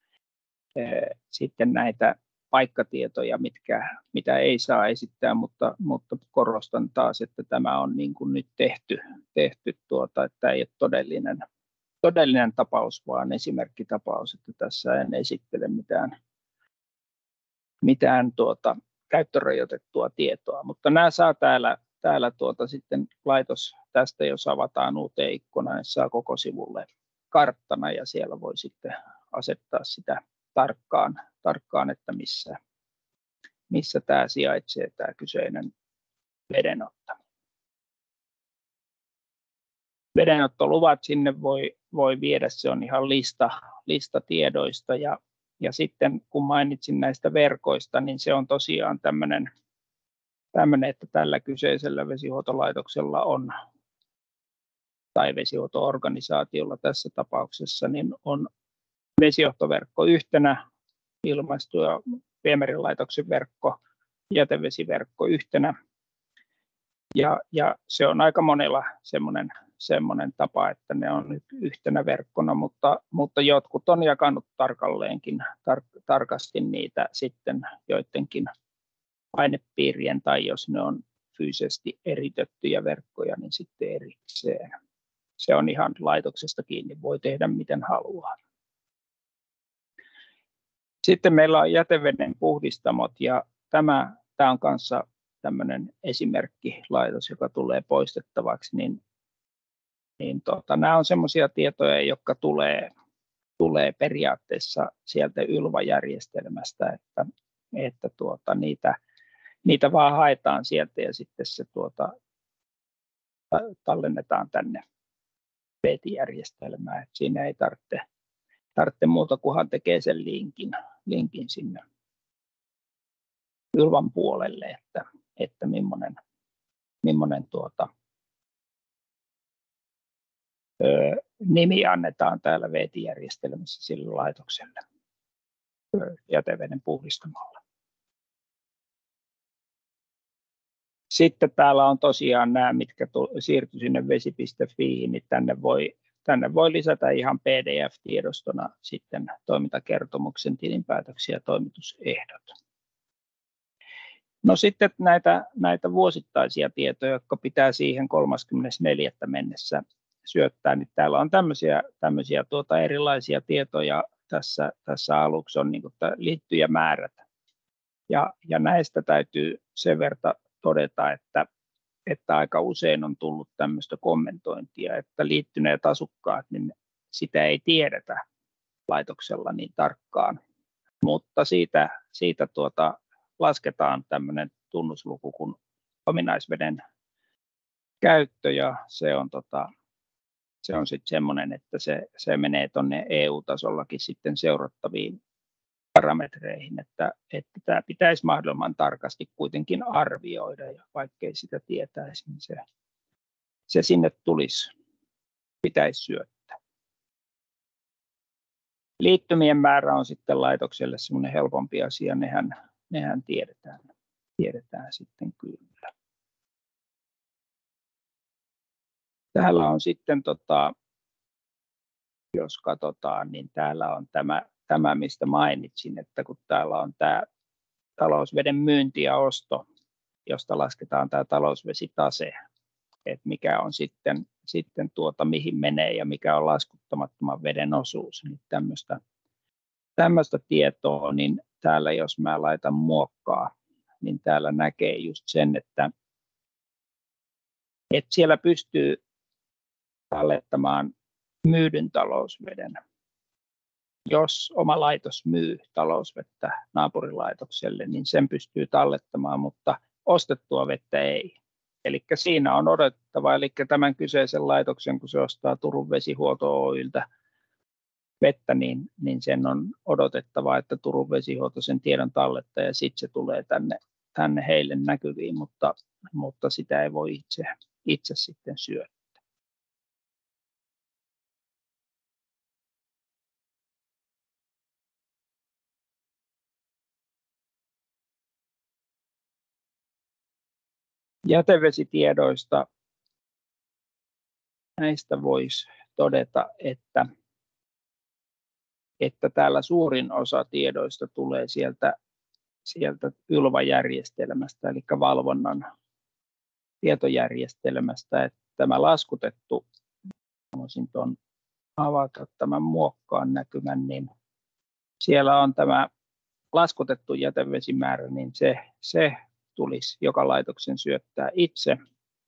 sitten näitä paikkatietoja, mitkä, mitä ei saa esittää, mutta, mutta korostan taas, että tämä on niin kuin nyt tehty, tehty tuota, että ei ole todellinen, todellinen tapaus, vaan esimerkkitapaus, että tässä en esittele mitään, mitään tuota, käyttörajoitettua tietoa, mutta nämä saa täällä, täällä tuota sitten laitos tästä, jos avataan uuteen ikkunaan, niin saa koko sivulle karttana ja siellä voi sitten asettaa sitä tarkkaan, tarkkaan että missä, missä tämä sijaitsee, tämä kyseinen vedenotto. Vedenottoluvat sinne voi, voi viedä, se on ihan lista, lista tiedoista ja, ja sitten kun mainitsin näistä verkoista, niin se on tosiaan tämmöinen, tämmöinen että tällä kyseisellä vesihuoltolaitoksella on, tai vesihuolto-organisaatiolla tässä tapauksessa, niin on vesijohtoverkko yhtenä, ilmaistu- ja viemärilaitoksen verkko, jätevesiverkko yhtenä. Ja, ja se on aika monella semmoinen, semmoinen tapa, että ne on yhtenä verkkona, mutta, mutta jotkut on jakanut tarkalleenkin tar, tarkasti niitä sitten joidenkin ainepiirien, tai jos ne on fyysisesti eritettyjä verkkoja, niin sitten erikseen. Se on ihan laitoksesta kiinni, voi tehdä miten haluaa. Sitten meillä on jäteveden puhdistamot ja tämä, tämä on kanssa tämmöinen esimerkkilaitos, joka tulee poistettavaksi, niin, niin tota, nämä on semmoisia tietoja, jotka tulee, tulee periaatteessa sieltä Ylva-järjestelmästä, että, että tuota, niitä, niitä vaan haetaan sieltä ja sitten se tuota, tallennetaan tänne V T järjestelmään. Et siinä ei tarvitse, tarvitse muuta, kunhan tekee sen linkin, linkin sinne Ylvan puolelle, että, että millainen, millainen tuota, ö, nimi annetaan täällä V T järjestelmässä sille laitokselle jäteveden puhdistamalla. Sitten täällä on tosiaan nämä, mitkä siirtyi sinne vesi piste fiihin, niin tänne voi, tänne voi lisätä ihan P D F-tiedostona sitten toimintakertomuksen, tilinpäätöksiä ja toimitusehdot. No sitten näitä, näitä vuosittaisia tietoja, jotka pitää siihen kolmaskymmenes neljäs mennessä syöttää, niin täällä on tämmöisiä, tämmöisiä tuota erilaisia tietoja tässä, tässä aluksi on niin kuin liittyjämäärät. Ja, ja näistä täytyy sen verran todeta, että, että aika usein on tullut tämmöistä kommentointia, että liittyneet asukkaat, niin sitä ei tiedetä laitoksella niin tarkkaan, mutta siitä, siitä tuota, lasketaan tämmöinen tunnusluku kuin ominaisveden käyttö, ja se on, tota, se on sitten semmoinen, että se, se menee tuonne E U-tasollakin sitten seurattaviin parametreihin, että, että tämä pitäisi mahdollisimman tarkasti kuitenkin arvioida, ja vaikkei sitä tietäisi, niin se, se sinne tulisi, pitäisi syöttää. Liittymien määrä on sitten laitokselle semmoinen helpompi asia, nehän, nehän tiedetään, tiedetään sitten kyllä. Täällä on sitten, tota, jos katsotaan, niin täällä on tämä, tämä, mistä mainitsin, että kun täällä on tämä talousveden myynti ja osto, josta lasketaan tämä talousvesitase, että mikä on sitten, sitten tuota, mihin menee ja mikä on laskuttamattoman veden osuus, niin tämmöistä, tämmöistä tietoa, niin täällä jos mä laitan muokkaa, niin täällä näkee just sen, että, että siellä pystyy tallettamaan myydyn talousveden. Jos oma laitos myy talousvettä naapurilaitokselle, niin sen pystyy tallettamaan, mutta ostettua vettä ei. Eli siinä on odotettava, eli tämän kyseisen laitoksen, kun se ostaa Turun vesihuolto Oy:ltä vettä, niin, niin sen on odotettava, että Turun vesihuolto sen tiedon tallettaa ja sitten se tulee tänne, tänne heille näkyviin, mutta, mutta sitä ei voi itse, itse sitten syödä. Jätevesitiedoista näistä voisi todeta, että, että täällä suurin osa tiedoista tulee sieltä, sieltä Ylva-järjestelmästä, eli valvonnan tietojärjestelmästä. Että tämä laskutettu, voisin tuon avata tämän muokkaan näkymän, niin siellä on tämä laskutettu jätevesimäärä, niin se, se tulisi joka laitoksen syöttää itse.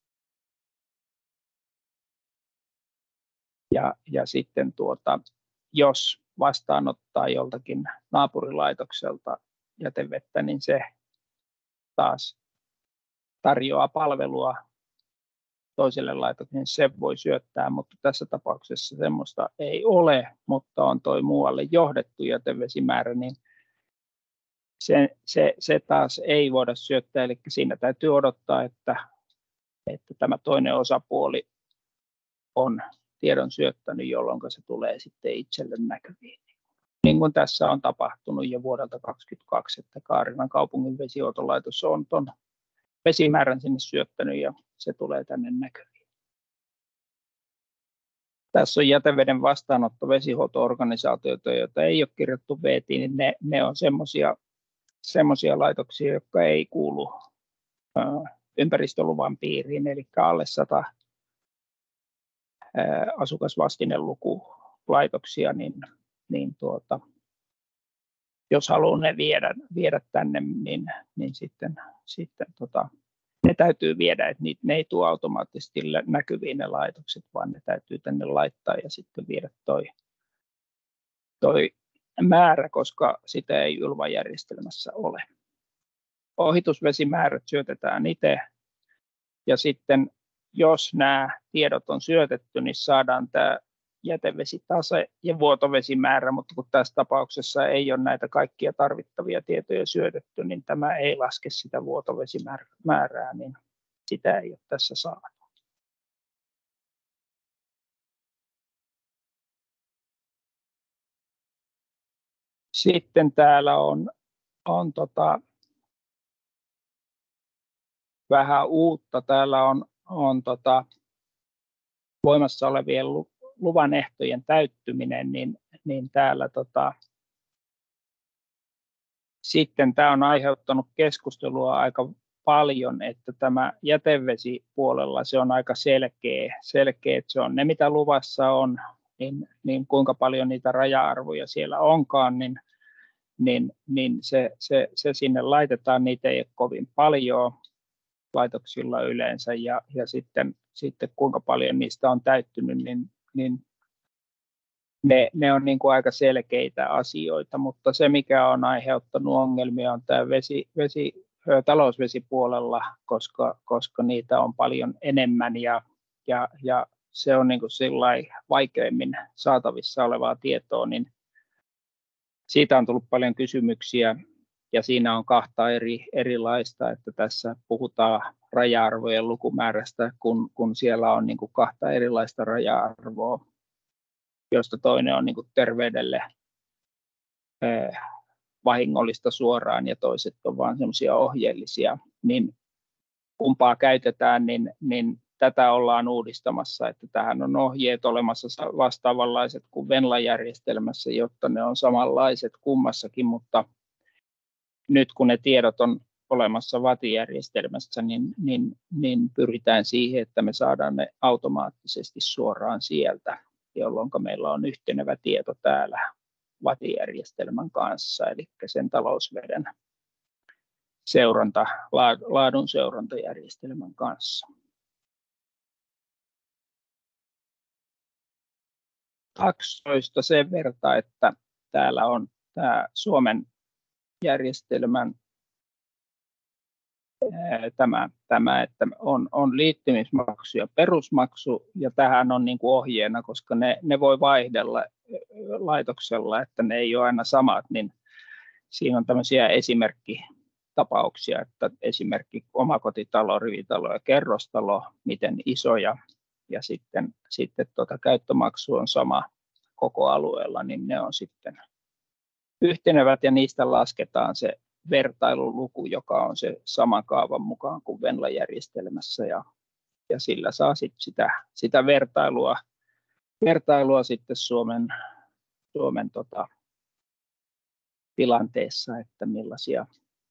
Ja, ja sitten tuota, jos vastaanottaa joltakin naapurilaitokselta jätevettä, niin se taas tarjoaa palvelua toiselle laitokselle, se voi syöttää, mutta tässä tapauksessa semmoista ei ole, mutta on toi muualle johdettu jätevesimäärä, niin se, se, se taas ei voida syöttää, eli siinä täytyy odottaa, että, että tämä toinen osapuoli on tiedon syöttänyt, jolloin se tulee sitten itselle näkyviin. Niin kuin tässä on tapahtunut jo vuodelta kaksituhattakaksikymmentäkaksi, että Kaarinan kaupungin vesihuoltolaitos on tuon vesimäärän sinne syöttänyt ja se tulee tänne näkyviin. Tässä on jäteveden vastaanotto vesihuolto-organisaatioita, joita ei ole kirjattu V T:iin, niin ne, ne on semmoisia semmoisia laitoksia, jotka ei kuulu ö, ympäristöluvan piiriin, eli alle sata asukasvastineluku laitoksia, niin, niin tuota, jos haluaa ne viedä, viedä tänne, niin, niin sitten, sitten tota, ne täytyy viedä, että niitä, ne ei tule automaattisesti näkyviin ne laitokset, vaan ne täytyy tänne laittaa ja sitten viedä toi, toi määrä, koska sitä ei Ylva-järjestelmässä ole. ohitusvesimäärät syötetään itse, ja sitten jos nämä tiedot on syötetty, niin saadaan tämä jätevesitase ja vuotovesimäärä, mutta kun tässä tapauksessa ei ole näitä kaikkia tarvittavia tietoja syötetty, niin tämä ei laske sitä vuotovesimäärää, niin sitä ei ole tässä saatu. Sitten täällä on, on tota, vähän uutta. Täällä on, on tota, voimassa olevien luvan ehtojen täyttyminen, niin, niin täällä tota, sitten tämä on aiheuttanut keskustelua aika paljon, että tämä jätevesipuolella se on aika selkeä, selkeä että se on ne mitä luvassa on, niin, niin kuinka paljon niitä raja-arvoja siellä onkaan, niin, niin, niin se, se, se sinne laitetaan, niitä ei ole kovin paljon laitoksilla yleensä, ja, ja sitten, sitten kuinka paljon niistä on täyttynyt, niin, niin ne, ne on niin kuin aika selkeitä asioita, mutta se mikä on aiheuttanut ongelmia on tämä vesi, vesi, talousvesipuolella, koska, koska niitä on paljon enemmän ja, ja, ja se on niin kuin sillai vaikeimmin saatavissa olevaa tietoa, niin siitä on tullut paljon kysymyksiä. Ja siinä on kahta eri, erilaista, että tässä puhutaan raja-arvojen lukumäärästä, kun, kun siellä on niin kuin kahta erilaista raja-arvoa, josta toinen on niin kuin terveydelle eh, vahingollista suoraan ja toiset on vain semmoisia ohjeellisia. Niin kumpaa käytetään, niin, niin tätä ollaan uudistamassa, että tähän on ohjeet olemassa vastaavanlaiset kuin Venla-järjestelmässä, jotta ne on samanlaiset kummassakin, mutta nyt kun ne tiedot on olemassa V A T-järjestelmässä, niin, niin, niin pyritään siihen, että me saadaan ne automaattisesti suoraan sieltä, jolloin meillä on yhtenevä tieto täällä V A T-järjestelmän kanssa, eli sen talousveden seuranta, laadun seurantajärjestelmän kanssa. Taksoista sen verran, että täällä on tämä Suomen järjestelmän Tämä, tämä, että on, on liittymismaksu ja perusmaksu, ja tähän on niin kuin ohjeena, koska ne, ne voi vaihdella laitoksella, että ne ei ole aina samat, niin siinä on tämmöisiä esimerkkitapauksia, että esimerkki omakotitalo, rivitalo ja kerrostalo, miten isoja, ja sitten, sitten tuota, käyttömaksu on sama koko alueella, niin ne on sitten yhtenevät, ja niistä lasketaan se vertailuluku, joka on se sama kaavan mukaan kuin Venla-järjestelmässä, ja, ja sillä saa sit sitä, sitä vertailua, vertailua sitten Suomen, Suomen tota, tilanteessa, että millaisia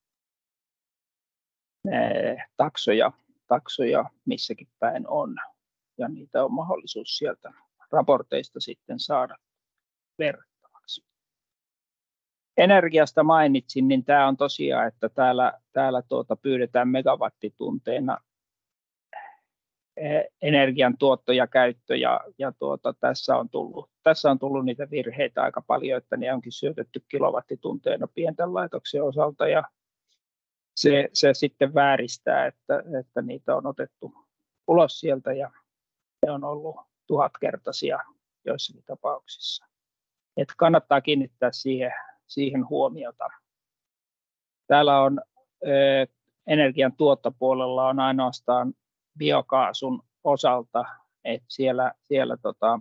ää, taksoja, taksoja missäkin päin on, ja niitä on mahdollisuus sieltä raporteista sitten saada vertailua. Energiasta mainitsin, niin tämä on tosiaan, että täällä, täällä tuota pyydetään megawattitunteina energian tuotto ja käyttö, ja, ja tuota, tässä, on tullut, tässä on tullut niitä virheitä aika paljon, että ne onkin syötetty kilowattitunteina pienten laitoksien osalta, ja se, se sitten vääristää, että, että niitä on otettu ulos sieltä, ja ne on ollut tuhatkertaisia joissakin tapauksissa. Että kannattaa kiinnittää siihen siihen huomiota. Täällä on eh, energian tuottopuolella on ainoastaan biokaasun osalta, että siellä, siellä tota,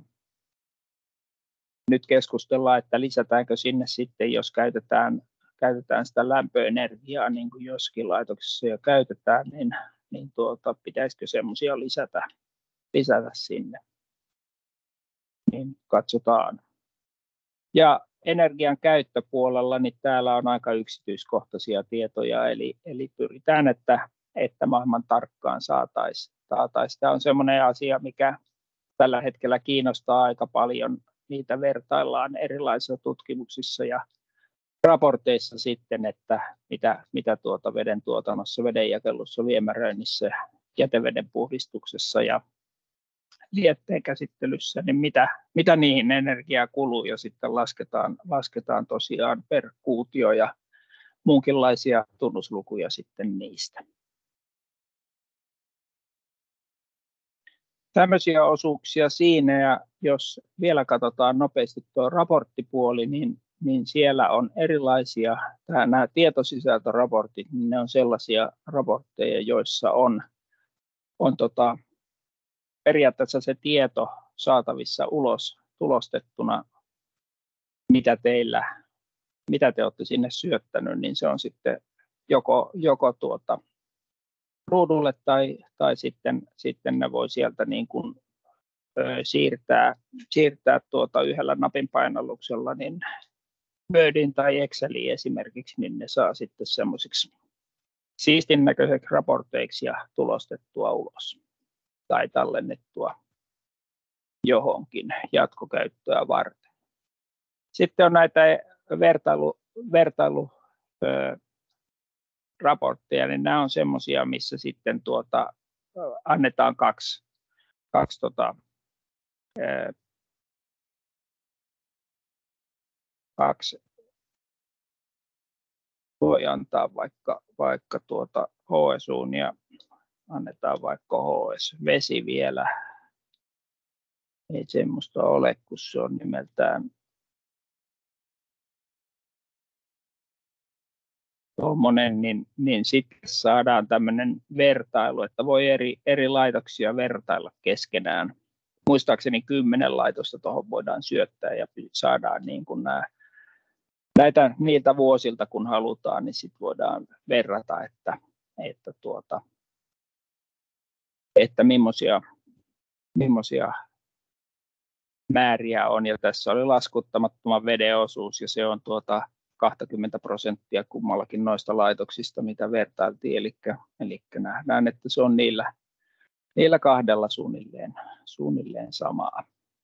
nyt keskustellaan, että lisätäänkö sinne sitten, jos käytetään, käytetään sitä lämpöenergiaa, niin kuin joskin laitoksessa jo käytetään, niin, niin tuota, pitäisikö semmoisia lisätä, lisätä sinne. Niin katsotaan. Ja energian käyttöpuolella niin täällä on aika yksityiskohtaisia tietoja, eli, eli pyritään, että, että maailman tarkkaan saataisiin. Saatais. Tämä on sellainen asia, mikä tällä hetkellä kiinnostaa aika paljon. Niitä vertaillaan erilaisissa tutkimuksissa ja raporteissa sitten, että mitä, mitä tuota veden tuotannossa, vedenjakelussa, viemäröinnissä, jäteveden puhdistuksessa ja lietteen käsittelyssä, niin mitä, mitä niihin energiaa kuluu, ja sitten lasketaan, lasketaan tosiaan per kuutio, ja muunkinlaisia tunnuslukuja sitten niistä. Tämmöisiä osuuksia siinä, ja jos vielä katsotaan nopeasti tuo raporttipuoli, niin, niin siellä on erilaisia, nämä tietosisältöraportit, niin ne on sellaisia raportteja, joissa on, on tota, periaatteessa se tieto saatavissa ulos tulostettuna, mitä teillä, mitä te olette sinne syöttänyt, niin se on sitten joko, joko tuota, ruudulle tai, tai sitten, sitten ne voi sieltä niin kuin, ö, siirtää, siirtää tuota yhdellä napin painalluksella niin Wordin tai Exceliin esimerkiksi, niin ne saa sitten semmoisiksi siistin näköiseksi raporteiksi ja tulostettua ulos tai tallennettua johonkin jatkokäyttöä varten. Sitten on näitä vertailu, vertailu ö, raportteja, niin nämä on semmoisia, missä sitten tuota, annetaan kaksi, kaksi tota, ää, kaksi voi antaa vaikka, vaikka tuota H S U:n ja annetaan vaikka H S-vesi vielä. Ei semmoista ole, kun se on nimeltään tuommoinen, niin, niin sitten saadaan tämmöinen vertailu, että voi eri, eri laitoksia vertailla keskenään. Muistaakseni kymmenen laitosta tuohon voidaan syöttää ja saadaan niin kuin nämä, näitä niiltä vuosilta, kun halutaan, niin sitten voidaan verrata, että, että, tuota, että millaisia, millaisia määriä on. Ja tässä oli laskuttamattoman veden osuus, ja se on tuota kaksikymmentä prosenttia kummallakin noista laitoksista, mitä vertailtiin. Eli, eli nähdään, että se on niillä, niillä kahdella suunnilleen, suunnilleen samaa.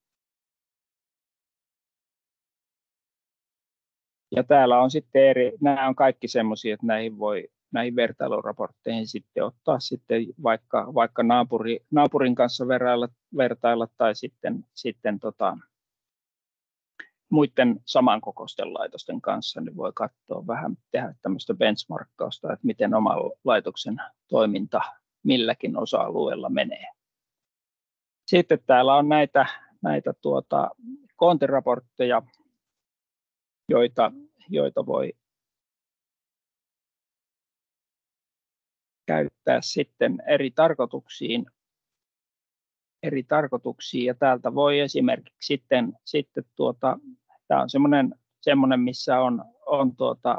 Ja täällä on sitten eri, nämä on kaikki semmoisia, että näihin voi näihin vertailuraportteihin sitten ottaa sitten vaikka, vaikka naapuri, naapurin kanssa vertailla, vertailla tai sitten, sitten tota, muiden samankokoisten laitosten kanssa, niin voi katsoa vähän, tehdä tämmöistä benchmarkkausta, että miten oman laitoksen toiminta milläkin osa-alueella menee. Sitten täällä on näitä, näitä tuota, koontiraportteja, joita, joita voi käyttää sitten eri tarkoituksiin, eri tarkoituksiin ja täältä voi esimerkiksi sitten, sitten tuota, tämä on semmoinen, semmoinen missä on, on tuota,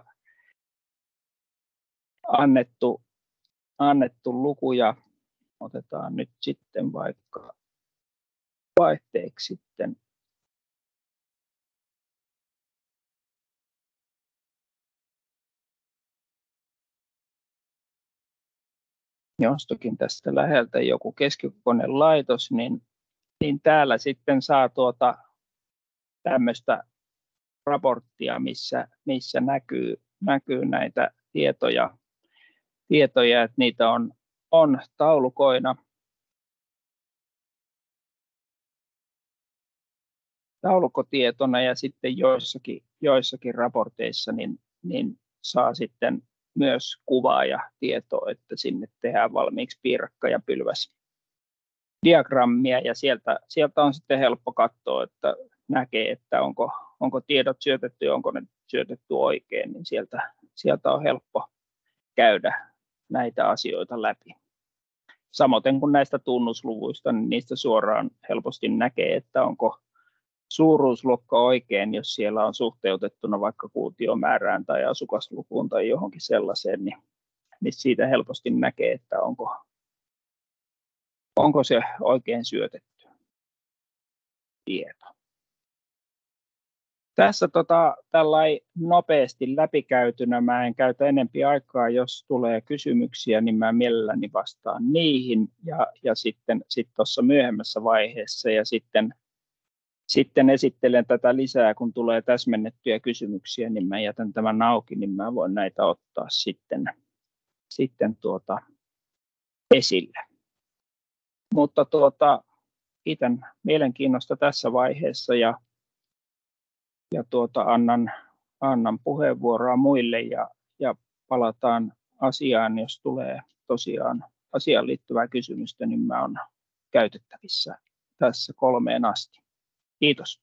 annettu, annettu lukuja, otetaan nyt sitten vaikka vaihteeksi sitten jostakin tästä läheltä joku keskikokoinen laitos, niin, niin täällä sitten saa tuota tämmöistä raporttia, missä, missä näkyy, näkyy näitä tietoja, tietoja, että niitä on, on taulukoina. taulukotietona ja sitten joissakin, joissakin raporteissa niin, niin saa sitten myös kuvaa ja tietoa, että sinne tehdään valmiiksi piirakka ja pylväs diagrammia ja sieltä, sieltä on sitten helppo katsoa, että näkee, että onko, onko tiedot syötetty ja onko ne syötetty oikein, niin sieltä, sieltä on helppo käydä näitä asioita läpi. Samoin kuin näistä tunnusluvuista, niin niistä suoraan helposti näkee, että onko suuruusluokka oikein, jos siellä on suhteutettuna vaikka kuutiomäärään tai asukaslukuun tai johonkin sellaiseen, niin, niin siitä helposti näkee, että onko, onko se oikein syötetty tieto. Tässä tota, tällainen nopeasti läpikäytynä, mä en käytä enempi aikaa, jos tulee kysymyksiä, niin mä mielelläni vastaan niihin ja, ja sitten sit tuossa myöhemmässä vaiheessa ja sitten Sitten esittelen tätä lisää, kun tulee täsmennettyjä kysymyksiä, niin mä jätän tämän auki, niin mä voin näitä ottaa sitten, sitten tuota esille. Mutta tuota, kiitän mielenkiinnosta tässä vaiheessa ja, ja tuota, annan, annan puheenvuoroa muille ja, ja palataan asiaan, jos tulee tosiaan asiaan liittyvää kysymystä, niin mä oon käytettävissä tässä kolmeen asti. Kiitos.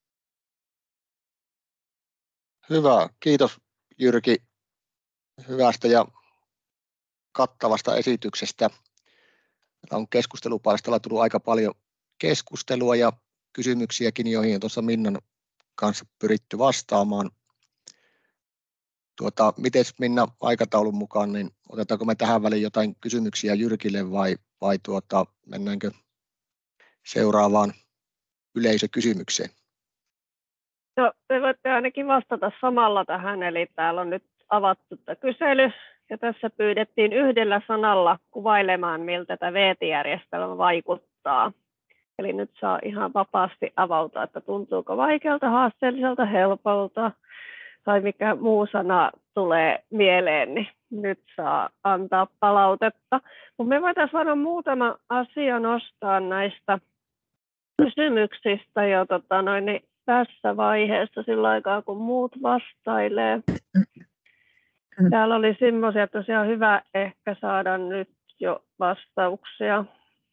Hyvä, kiitos Jyrki hyvästä ja kattavasta esityksestä. Täällä on keskustelupalstalla tullut aika paljon keskustelua ja kysymyksiäkin, joihin on tuossa Minnan kanssa pyritty vastaamaan. Tuota, miten Minna aikataulun mukaan, niin otetaanko me tähän väliin jotain kysymyksiä Jyrkille vai, vai tuota, mennäänkö seuraavaan yleisökysymykseen? No, te voitte ainakin vastata samalla tähän, eli täällä on nyt avattu tämä kysely, ja tässä pyydettiin yhdellä sanalla kuvailemaan, miltä tämä V T I-järjestelmä vaikuttaa. Eli nyt saa ihan vapaasti avautua, että tuntuuko vaikealta, haasteelliselta, helpolta, tai mikä muu sana tulee mieleen, niin nyt saa antaa palautetta. Mutta me voitaisiin varmaan muutama asia nostaa näistä kysymyksistä jo tota noin, niin tässä vaiheessa sillä aikaa, kun muut vastailee. Täällä oli semmoisia tosiaan hyvä ehkä saada nyt jo vastauksia.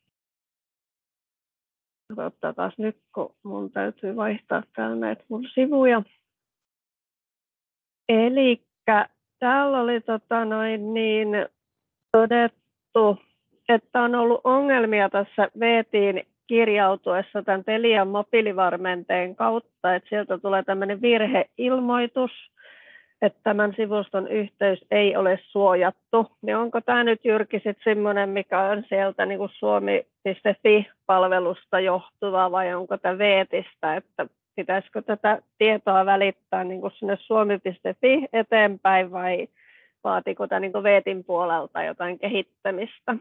Ottakaa nyt, kun mun täytyy vaihtaa täällä näitä mun sivuja. Eli täällä oli tota noin niin todettu, että on ollut ongelmia tässä V T I:n kirjautuessa tämän Telian mobiilivarmenteen kautta, että sieltä tulee tämmöinen virheilmoitus, että tämän sivuston yhteys ei ole suojattu. Niin onko tämä nyt Jyrki sitten semmoinen, mikä on sieltä niin kuin suomi piste fi-palvelusta johtuva vai onko tämä V T I:stä, että pitäisikö tätä tietoa välittää niin kuin sinne suomi piste fi eteenpäin vai vaatiko tämä niin kuin V T I:n puolelta jotain kehittämistä?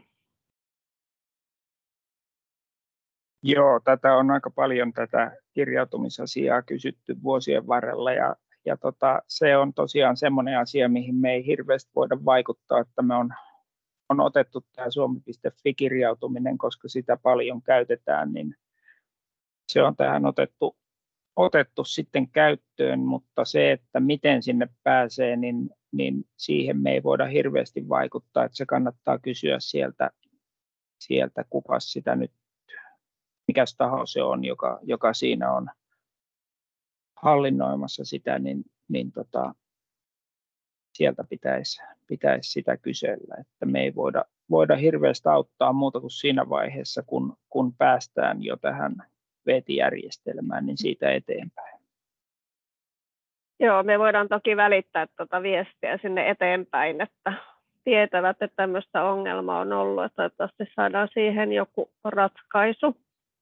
Joo, tätä on aika paljon tätä kirjautumisasiaa kysytty vuosien varrella ja, ja tota, se on tosiaan semmoinen asia, mihin me ei hirveästi voida vaikuttaa, että me on, on otettu tämä suomi piste fi-kirjautuminen, koska sitä paljon käytetään, niin se on tähän otettu, otettu sitten käyttöön, mutta se, että miten sinne pääsee, niin, niin siihen me ei voida hirveästi vaikuttaa, että se kannattaa kysyä sieltä, sieltä kuka sitä nyt mikäs taho se on, joka, joka siinä on hallinnoimassa sitä, niin, niin tota, sieltä pitäisi, pitäisi sitä kysellä. Että me ei voida, voida hirveästi auttaa muuta kuin siinä vaiheessa, kun, kun päästään jo tähän V T I-järjestelmään, niin siitä eteenpäin. Joo, me voidaan toki välittää tuota viestiä sinne eteenpäin, että tietävät, että tämmöistä ongelmaa on ollut, että toivottavasti saadaan siihen joku ratkaisu.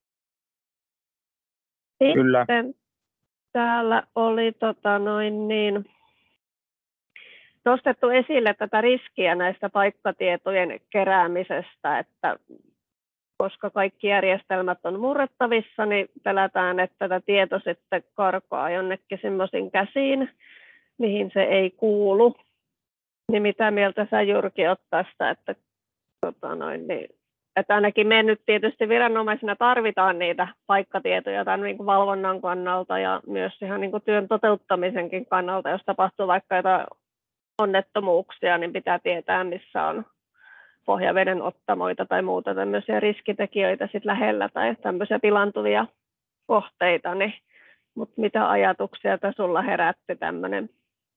Kyllä. Sitten täällä oli tota noin niin, nostettu esille tätä riskiä näistä paikkatietojen keräämisestä, että koska kaikki järjestelmät on murrettavissa, niin pelätään, että tätä tieto sitten karkaa jonnekin semmoisiin käsiin, mihin se ei kuulu. Niin mitä mieltä sä Jyrki oot tästä, että tota noin, niin Että ainakin me nyt tietysti viranomaisina tarvitaan niitä paikkatietoja tämän niin kuin valvonnan kannalta ja myös ihan niin kuin työn toteuttamisenkin kannalta, jos tapahtuu vaikka jotain onnettomuuksia, niin pitää tietää, missä on pohjaveden ottamoita tai muuta tämmöisiä riskitekijöitä sit lähellä tai tämmöisiä pilantuvia kohteita. Niin, mutta mitä ajatuksia tässä sulla herätti tämmöinen?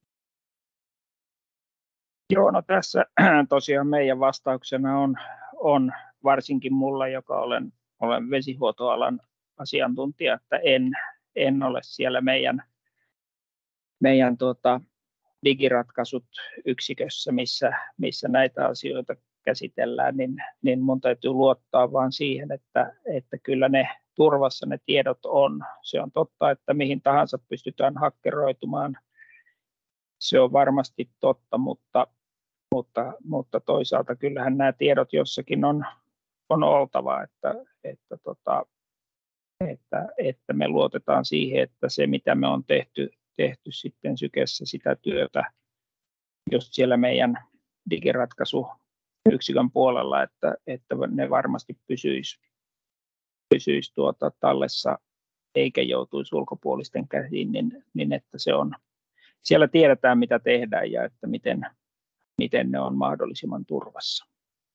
Joo, no tässä tosiaan meidän vastauksena on, on varsinkin mulla, joka olen, olen vesihuoltoalan asiantuntija, että en, en ole siellä meidän, meidän tuota, digiratkaisut yksikössä, missä, missä näitä asioita käsitellään, niin, niin mun täytyy luottaa vaan siihen, että, että kyllä ne turvassa ne tiedot on. Se on totta, että mihin tahansa pystytään hakkeroitumaan. Se on varmasti totta, mutta, mutta, mutta toisaalta kyllähän nämä tiedot jossakin on, on oltava, että, että, tota, että, että me luotetaan siihen, että se mitä me on tehty, tehty sitten Sykessä sitä työtä, just siellä meidän digiratkaisu-yksikön puolella, että, että ne varmasti pysyisi, pysyisi tuota tallessa eikä joutuisi ulkopuolisten käsiin, niin, niin että se on, siellä tiedetään mitä tehdään ja että miten, miten ne on mahdollisimman turvassa.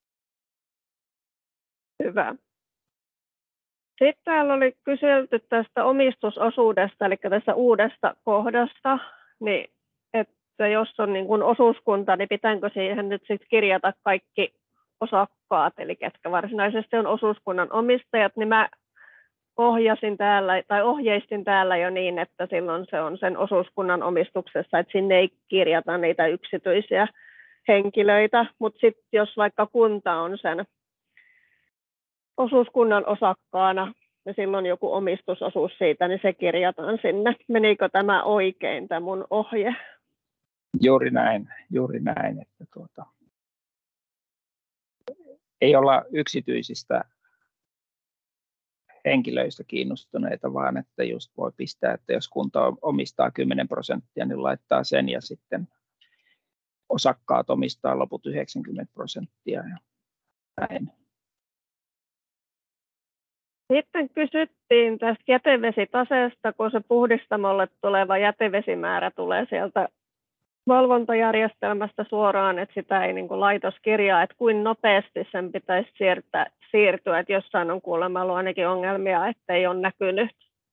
Hyvä. Sitten täällä oli kyselty tästä omistusosuudesta, eli tästä uudesta kohdasta, niin että jos on niin kuin osuuskunta, niin pitääkö siihen nyt sit kirjata kaikki osakkaat, eli ketkä varsinaisesti on osuuskunnan omistajat, niin mä ohjasin täällä, tai ohjeistin täällä jo niin, että silloin se on sen osuuskunnan omistuksessa, että sinne ei kirjata niitä yksityisiä henkilöitä, mutta sitten jos vaikka kunta on sen osuuskunnan osakkaana ja silloin joku omistusosuus siitä, niin se kirjataan sinne. Menikö tämä oikein, tämä mun ohje? Juuri näin, juuri näin, että tuota, ei olla yksityisistä henkilöistä kiinnostuneita, vaan että just voi pistää, että jos kunta omistaa kymmenen prosenttia, niin laittaa sen ja sitten osakkaat omistaa loput yhdeksänkymmentä prosenttia ja näin. Sitten kysyttiin tästä jätevesitaseesta, kun se puhdistamolle tuleva jätevesimäärä tulee sieltä valvontajärjestelmästä suoraan, että sitä ei niin kuin laitos kirjaa, että kuin nopeasti sen pitäisi siirtää, siirtyä, että jossain on kuulemma ollut ainakin ongelmia, että ei ole näkynyt.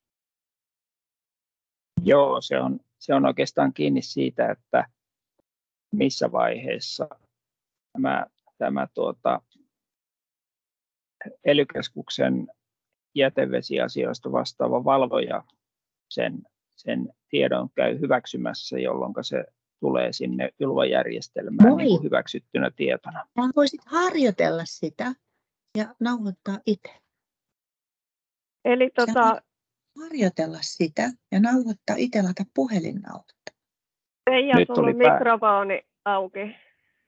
Joo, se on, se on oikeastaan kiinni siitä, että missä vaiheessa tämä, tämä tuota, E L Y-keskuksen jätevesiasioista vastaava valvoja sen, sen tiedon käy hyväksymässä, jolloin se tulee sinne Y L V A-järjestelmään niin kuin hyväksyttynä tietona. Mä voisit harjoitella sitä ja nauhoittaa itse. Eli tota, harjoitella sitä ja nauhoittaa itse, laita puhelinnauhoittaa. Teija, sulla on mikrofoni auki.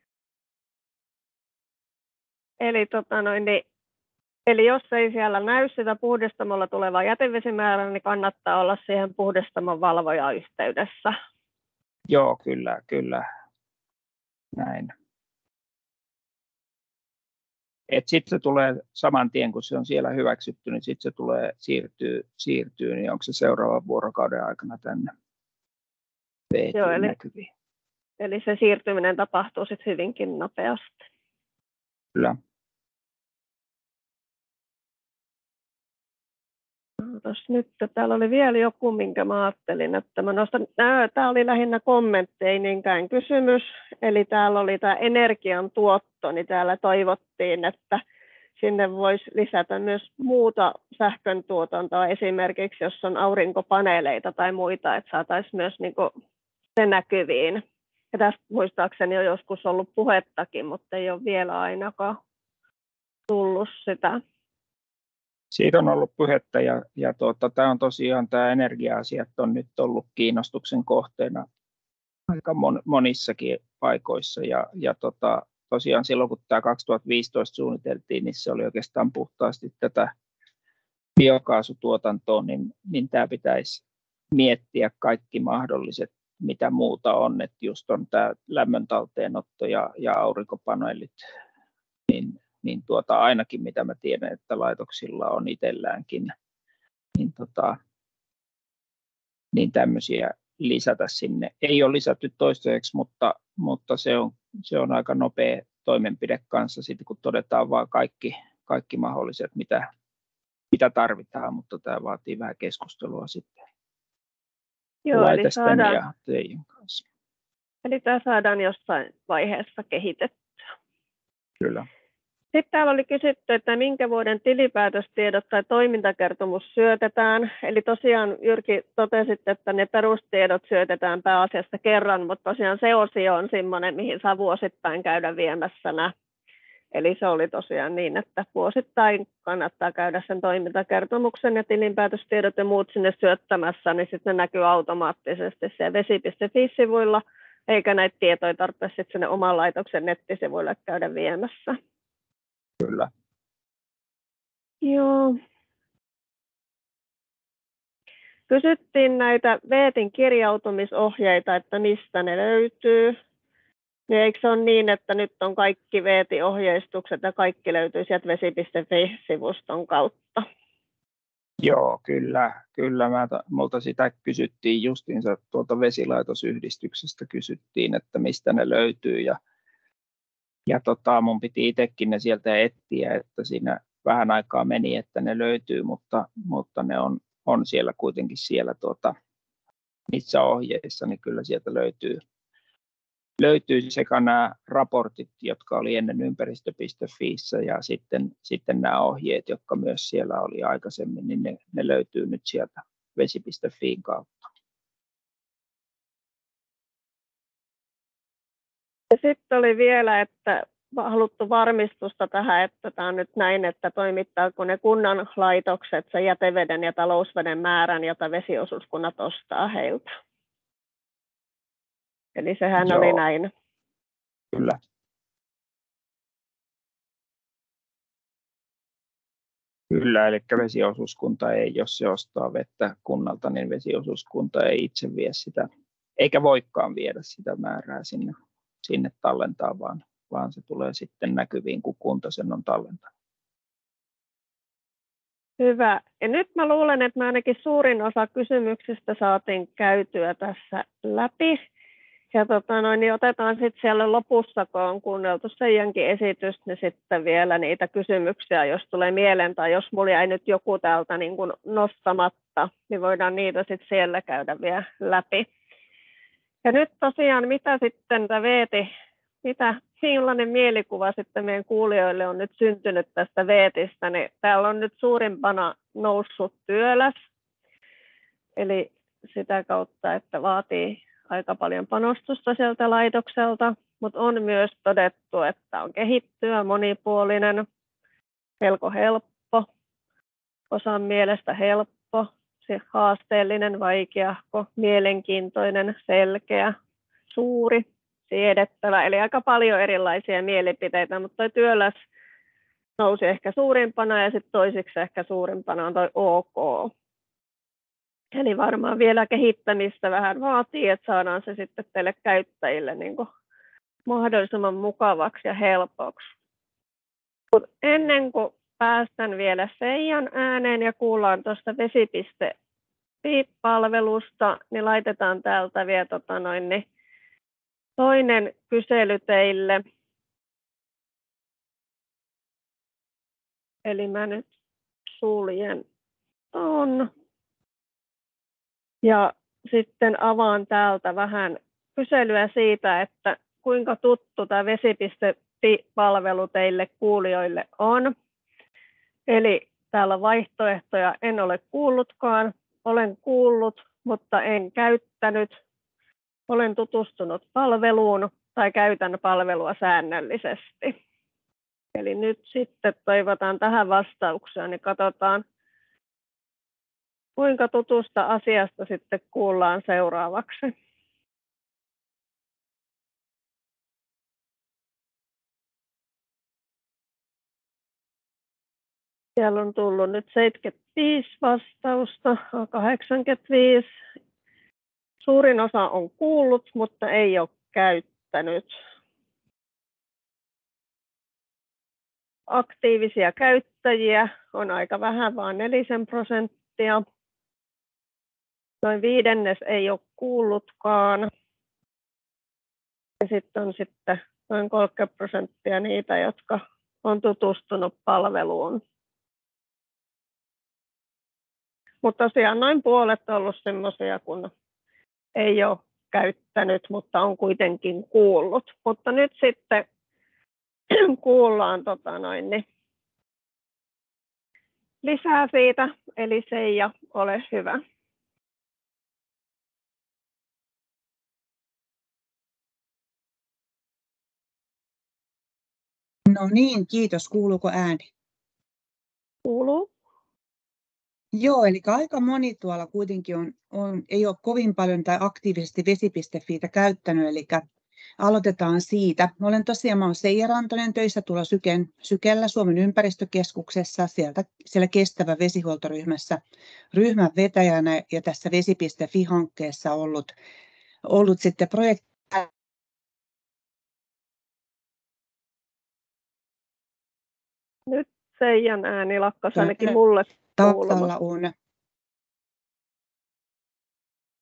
Eli, tota noin, niin, eli jos ei siellä näy sitä puhdistamolla tulevaa jätevesimäärää, niin kannattaa olla siihen puhdistamon valvoja yhteydessä. Joo, kyllä, kyllä. Näin. Sitten se tulee saman tien, kun se on siellä hyväksytty, niin sitten se tulee siirtyy, siirtyy, niin onko se seuraavan vuorokauden aikana tänne Joo, eli, eli se siirtyminen tapahtuu sitten hyvinkin nopeasti. Kyllä. Nyt täällä oli vielä joku, minkä mä ajattelin, että mä nostan. Tämä oli lähinnä kommentti, ei niinkään kysymys. Eli täällä oli tämä energian tuotto, niin täällä toivottiin, että sinne voisi lisätä myös muuta sähkön tuotantoa, esimerkiksi jos on aurinkopaneeleita tai muita, että saataisiin myös niin kuin se näkyviin. Ja tästä muistaakseni on joskus ollut puhettakin, mutta ei ole vielä ainakaan tullut sitä. Siitä on ollut puhetta ja, ja tuota, tämä on tosiaan tämä energia-asiat on nyt ollut kiinnostuksen kohteena aika mon, monissakin paikoissa ja, ja tota, tosiaan silloin kun tämä kaksituhattaviisitoista suunniteltiin, niin se oli oikeastaan puhtaasti tätä biokaasutuotantoa, niin, niin tämä pitäisi miettiä kaikki mahdolliset, mitä muuta on, että just on tämä lämmön talteenotto ja, ja aurinkopaneelit, niin niin tuota, ainakin mitä mä tiedän, että laitoksilla on itselläänkin, niin, tota, niin tämmöisiä lisätä sinne. Ei ole lisätty toistaiseksi, mutta, mutta se, on, se on aika nopea toimenpide kanssa, sitten kun todetaan vaan kaikki, kaikki mahdolliset, mitä, mitä tarvitaan, mutta tämä vaatii vähän keskustelua sitten. Joo, eli saadaan, ja teidän kanssa. Eli tämä saadaan jossain vaiheessa kehitettyä. Kyllä. Sitten täällä oli kysytty, että minkä vuoden tilipäätöstiedot tai toimintakertomus syötetään. Eli tosiaan Jyrki totesit, että ne perustiedot syötetään pääasiassa kerran, mutta tosiaan se osio on sellainen, mihin saa vuosittain käydä viemässä nämä. Eli se oli tosiaan niin, että vuosittain kannattaa käydä sen toimintakertomuksen ja tilinpäätöstiedot ja muut sinne syöttämässä, niin sitten ne näkyy automaattisesti siellä vesi piste fi-sivuilla, eikä näitä tietoja tarvitse sitten sinne oman laitoksen nettisivuille käydä viemässä. Kyllä. Joo. Kysyttiin näitä VEETin kirjautumisohjeita, että mistä ne löytyy. Niin eikö se ole niin, että nyt on kaikki VEETin ohjeistukset ja kaikki löytyy sieltä vesi piste fi-sivuston kautta? Joo, kyllä. kyllä. Mä, multa sitä kysyttiin justiinsa tuolta vesilaitosyhdistyksestä kysyttiin, että mistä ne löytyy. Ja ja tota, mun piti itsekin ne sieltä etsiä, että siinä vähän aikaa meni, että ne löytyy, mutta, mutta ne on, on siellä kuitenkin siellä tuota, niissä ohjeissa, niin kyllä sieltä löytyy, löytyy sekä nämä raportit, jotka oli ennen ympäristö piste fiissä ja sitten, sitten nämä ohjeet, jotka myös siellä oli aikaisemmin, niin ne, ne löytyy nyt sieltä vesi piste fiin kautta. Ja sitten oli vielä, että haluttu varmistusta tähän, että tämä on nyt näin, että toimittaako ne kunnan laitokset se jäteveden ja talousveden määrän, jota vesiosuuskunnat ostaa heiltä. Eli sehän Joo. oli näin. Kyllä. Kyllä, eli vesiosuuskunta ei, jos se ostaa vettä kunnalta, niin vesiosuuskunta ei itse vie sitä, eikä voikaan viedä sitä määrää sinne, sinne tallentaa, vaan, vaan se tulee sitten näkyviin, kun kunta sen on tallentanut. Hyvä. Ja nyt mä luulen, että me ainakin suurin osa kysymyksistä saatiin käytyä tässä läpi. Ja tota noin, niin otetaan sitten siellä lopussa, kun on kuunneltu Seijankin esitystä, niin sitten vielä niitä kysymyksiä, jos tulee mieleen, tai jos mulla jäi nyt joku täältä niin kuin nostamatta, niin voidaan niitä sitten siellä käydä vielä läpi. Ja nyt tosiaan, mitä sitten tämä Veeti, mitä millainen mielikuva sitten meidän kuulijoille on nyt syntynyt tästä Veetistä, niin täällä on nyt suurimpana noussut työläs, eli sitä kautta, että vaatii aika paljon panostusta sieltä laitokselta, mutta on myös todettu, että on kehittyä, monipuolinen, melko helppo, osan mielestä helppo, se haasteellinen, vaikeahko, mielenkiintoinen, selkeä, suuri, siedettävä, eli aika paljon erilaisia mielipiteitä, mutta tuo työläs nousi ehkä suurimpana ja sitten toisiksi ehkä suurimpana on tuo OK. Eli varmaan vielä kehittämistä vähän vaatii, että saadaan se sitten teille käyttäjille niin kuin mahdollisimman mukavaksi ja helpoksi. Mut ennen kuin päästän vielä Seijan ääneen ja kuullaan tuosta vesi piste fi-palvelusta, niin laitetaan täältä vielä tota noin, niin toinen kysely teille. Eli mä nyt suljen ton. Ja sitten avaan täältä vähän kyselyä siitä, että kuinka tuttu tämä vesi piste fi-palvelu teille kuulijoille on. Eli täällä on vaihtoehtoja, en ole kuullutkaan, olen kuullut, mutta en käyttänyt, olen tutustunut palveluun tai käytän palvelua säännöllisesti. Eli nyt sitten toivotaan tähän vastauksia, niin katsotaan, kuinka tutusta asiasta sitten kuullaan seuraavaksi. Siellä on tullut nyt seitsemänkymmentäviisi vastausta, kahdeksankymmentäviisi. Suurin osa on kuullut, mutta ei ole käyttänyt. Aktiivisia käyttäjiä on aika vähän, vain nelisen prosenttia. Noin viidennes ei ole kuullutkaan. Ja sitten on sitten noin kolmekymmentä prosenttia niitä, jotka on tutustunut palveluun. Mutta tosiaan noin puolet on ollut sellaisia, kun ei ole käyttänyt, mutta on kuitenkin kuullut. Mutta nyt sitten kuullaan tota noin, niin lisää siitä, eli Seija, ole hyvä. No niin, kiitos. Kuuluuko ääni? Kuuluu. Joo, eli aika moni tuolla kuitenkin on, on, ei ole kovin paljon tai aktiivisesti vesi piste fiitä käyttänyt, eli aloitetaan siitä. Olen tosiaan, mä olen Seija Rantonen, töissä tuolla Syken, Sykellä Suomen ympäristökeskuksessa, sieltä, siellä kestävä vesihuoltoryhmässä ryhmän vetäjänä ja tässä vesi piste fi-hankkeessa ollut, ollut sitten projekti. Nyt Seijan ääni lakkasi ainakin mulle Taustalla on.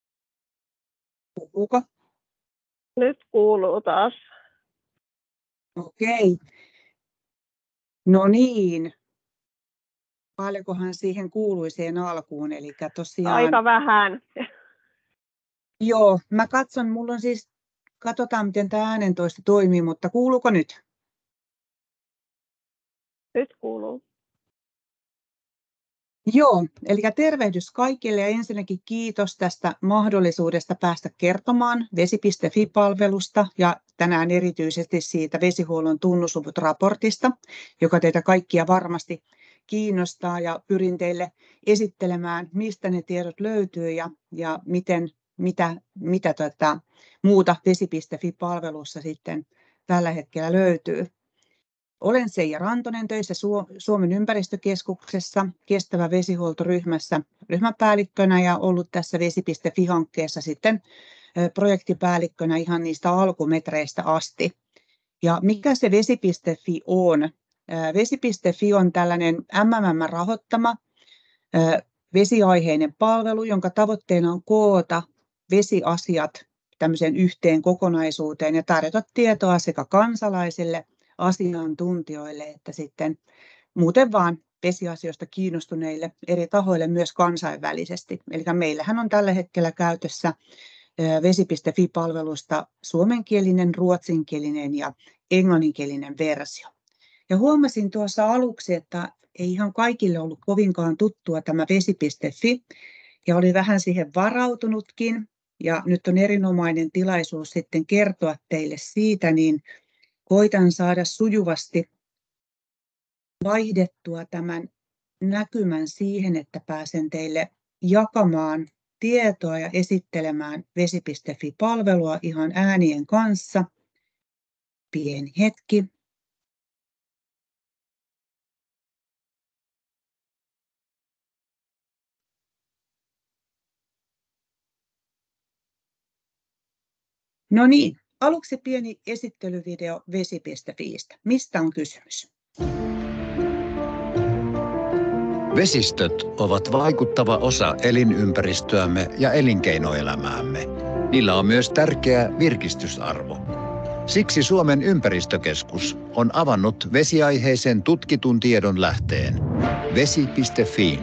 Kuuluuko? Nyt kuuluu taas. Okei. No niin. Paljonkohan siihen kuului siihen alkuun, eli tosiaan... Aika vähän. Joo, mä katson, mulla on siis, katsotaan miten tämä äänentoisto toimii, mutta kuuluuko nyt? Nyt kuuluu. Joo, eli tervehdys kaikille ja ensinnäkin kiitos tästä mahdollisuudesta päästä kertomaan vesi piste fi-palvelusta ja tänään erityisesti siitä vesihuollon tunnusluvut-raportista, joka teitä kaikkia varmasti kiinnostaa ja pyrin teille esittelemään, mistä ne tiedot löytyy ja, ja miten, mitä, mitä tota, muuta vesi piste fi-palvelussa sitten tällä hetkellä löytyy. Olen Seija Rantonen töissä Suomen ympäristökeskuksessa kestävä vesihuoltoryhmässä ryhmäpäällikkönä ja ollut tässä vesi piste fi-hankkeessa sitten projektipäällikkönä ihan niistä alkumetreistä asti. Ja mikä se vesi piste fi on? vesi piste fi on tällainen M M M-rahoittama vesiaiheinen palvelu, jonka tavoitteena on koota vesiasiat tämmöiseen yhteen kokonaisuuteen ja tarjota tietoa sekä kansalaisille, asiantuntijoille että sitten muuten vaan vesiasioista kiinnostuneille eri tahoille myös kansainvälisesti. Eli meillähän on tällä hetkellä käytössä vesi piste fi-palvelusta suomenkielinen, ruotsinkielinen ja englanninkielinen versio. Ja huomasin tuossa aluksi, että ei ihan kaikille ollut kovinkaan tuttua tämä vesi piste fi ja oli vähän siihen varautunutkin. Ja nyt on erinomainen tilaisuus sitten kertoa teille siitä, niin koitan saada sujuvasti vaihdettua tämän näkymän siihen, että pääsen teille jakamaan tietoa ja esittelemään vesi piste fi-palvelua ihan äänien kanssa. Pieni hetki. No niin. Aluksi pieni esittelyvideo vesi piste fiistä. Mistä on kysymys? Vesistöt ovat vaikuttava osa elinympäristöämme ja elinkeinoelämäämme. Niillä on myös tärkeä virkistysarvo. Siksi Suomen ympäristökeskus on avannut vesiaiheisen tutkitun tiedon lähteen vesi piste fiin.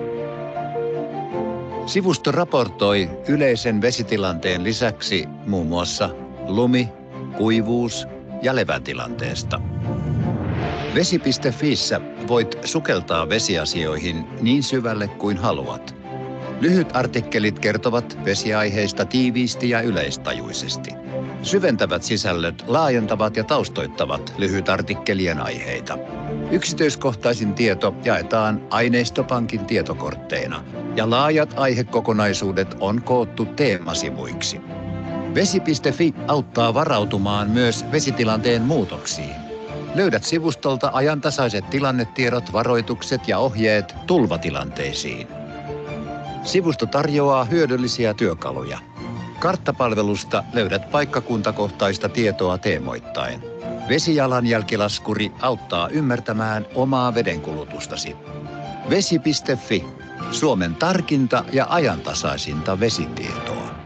Sivusto raportoi yleisen vesitilanteen lisäksi muun muassa lumi-, kuivuus- ja levätilanteesta. vesi piste fiissä voit sukeltaa vesiasioihin niin syvälle kuin haluat. Lyhyt artikkelit kertovat vesiaiheista tiiviisti ja yleistajuisesti. Syventävät sisällöt laajentavat ja taustoittavat lyhytartikkelien aiheita. Yksityiskohtaisin tieto jaetaan aineistopankin tietokortteina ja laajat aihekokonaisuudet on koottu teemasivuiksi. vesi piste fi auttaa varautumaan myös vesitilanteen muutoksiin. Löydät sivustolta ajantasaiset tilannetiedot, varoitukset ja ohjeet tulvatilanteisiin. Sivusto tarjoaa hyödyllisiä työkaluja. Karttapalvelusta löydät paikkakuntakohtaista tietoa teemoittain. Vesijalanjälkilaskuri auttaa ymmärtämään omaa vedenkulutustasi. vesi piste fi, Suomen tarkinta ja ajantasaisinta vesitietoa.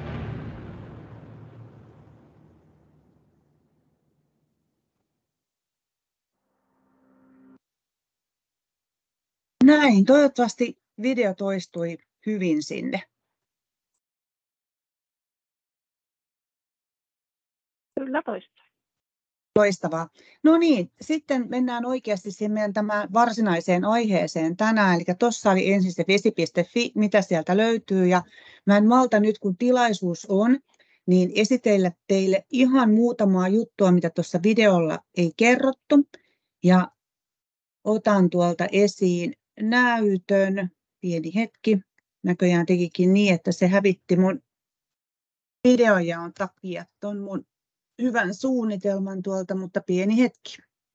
Näin, toivottavasti video toistui hyvin sinne. Kyllä toistui. Loistavaa. No niin, sitten mennään oikeasti siihen meidän tämän varsinaiseen aiheeseen tänään. Eli tuossa oli ensin se vesi piste fi, mitä sieltä löytyy. Ja mä en malta nyt, kun tilaisuus on, niin esitellä teille ihan muutamaa juttua, mitä tuossa videolla ei kerrottu. Ja otan tuolta esiin näytön. Pieni hetki. Näköjään tekikin niin, että se hävitti mun videojaon takia ton mun hyvän suunnitelman tuolta, mutta pieni hetki.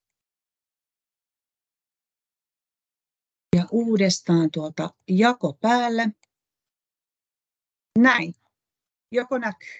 Ja uudestaan tuolta jako päälle. Näin. Joko näkyy?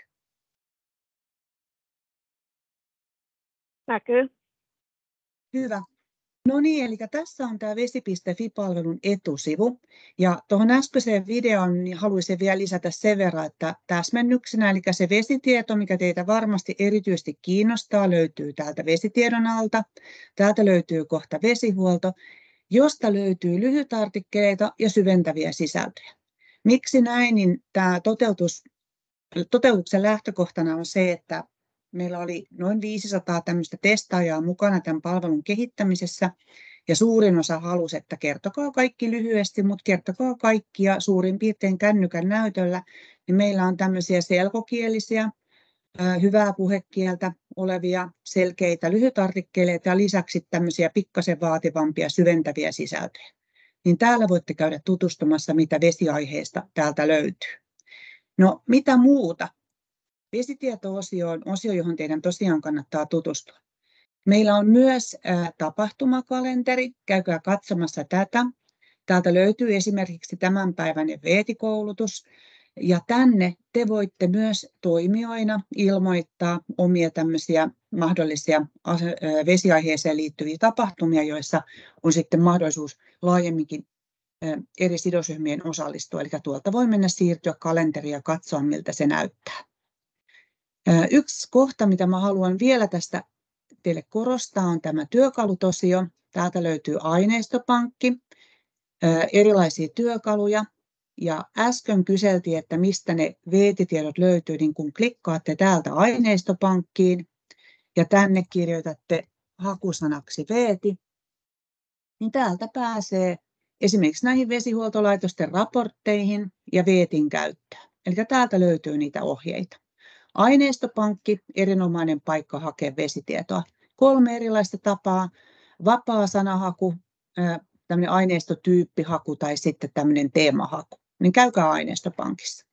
Näkyy. Hyvä. No niin, eli tässä on tämä vesi piste fi-palvelun etusivu. Ja tuohon äskeiseen videoon niin haluaisin vielä lisätä sen verran, että täsmennyksenä, eli se vesitieto, mikä teitä varmasti erityisesti kiinnostaa, löytyy täältä vesitiedon alta. Täältä löytyy kohta vesihuolto, josta löytyy lyhytartikkeleita ja syventäviä sisältöjä. Miksi näin? Niin tämä toteutus, toteutuksen lähtökohtana on se, että meillä oli noin viisisataa tämmöistä testaajaa mukana tämän palvelun kehittämisessä, ja suurin osa halusi, että kertokaa kaikki lyhyesti, mutta kertokaa kaikkia suurin piirtein kännykän näytöllä. Niin meillä on tämmöisiä selkokielisiä, hyvää puhekieltä olevia selkeitä lyhytartikkeleita ja lisäksi tämmöisiä pikkasen vaativampia syventäviä sisältöjä. Niin täällä voitte käydä tutustumassa, mitä vesiaiheesta täältä löytyy. No mitä muuta? Vesitieto-osio on osio, johon teidän tosiaan kannattaa tutustua. Meillä on myös ä, tapahtumakalenteri. Käykää katsomassa tätä. Täältä löytyy esimerkiksi tämänpäiväinen veetikoulutus. Ja tänne te voitte myös toimijoina ilmoittaa omia tämmöisiä mahdollisia vesiaiheeseen liittyviä tapahtumia, joissa on sitten mahdollisuus laajemminkin eri sidosryhmien osallistua. Eli tuolta voi mennä siirtyä kalenteriin ja katsoa, miltä se näyttää. Yksi kohta, mitä mä haluan vielä tästä teille korostaa, on tämä työkalutosio. Täältä löytyy aineistopankki, erilaisia työkaluja. Ja äsken kyseltiin, että mistä ne veetitiedot löytyy, niin kun klikkaatte täältä aineistopankkiin ja tänne kirjoitatte hakusanaksi veeti, niin täältä pääsee esimerkiksi näihin vesihuoltolaitosten raportteihin ja veetin käyttöön. Eli täältä löytyy niitä ohjeita. Aineistopankki, erinomainen paikka hakea vesitietoa. Kolme erilaista tapaa, vapaa sanahaku, tämmöinen aineistotyyppihaku tai sitten tämmöinen teemahaku. Niin käykää aineistopankissa.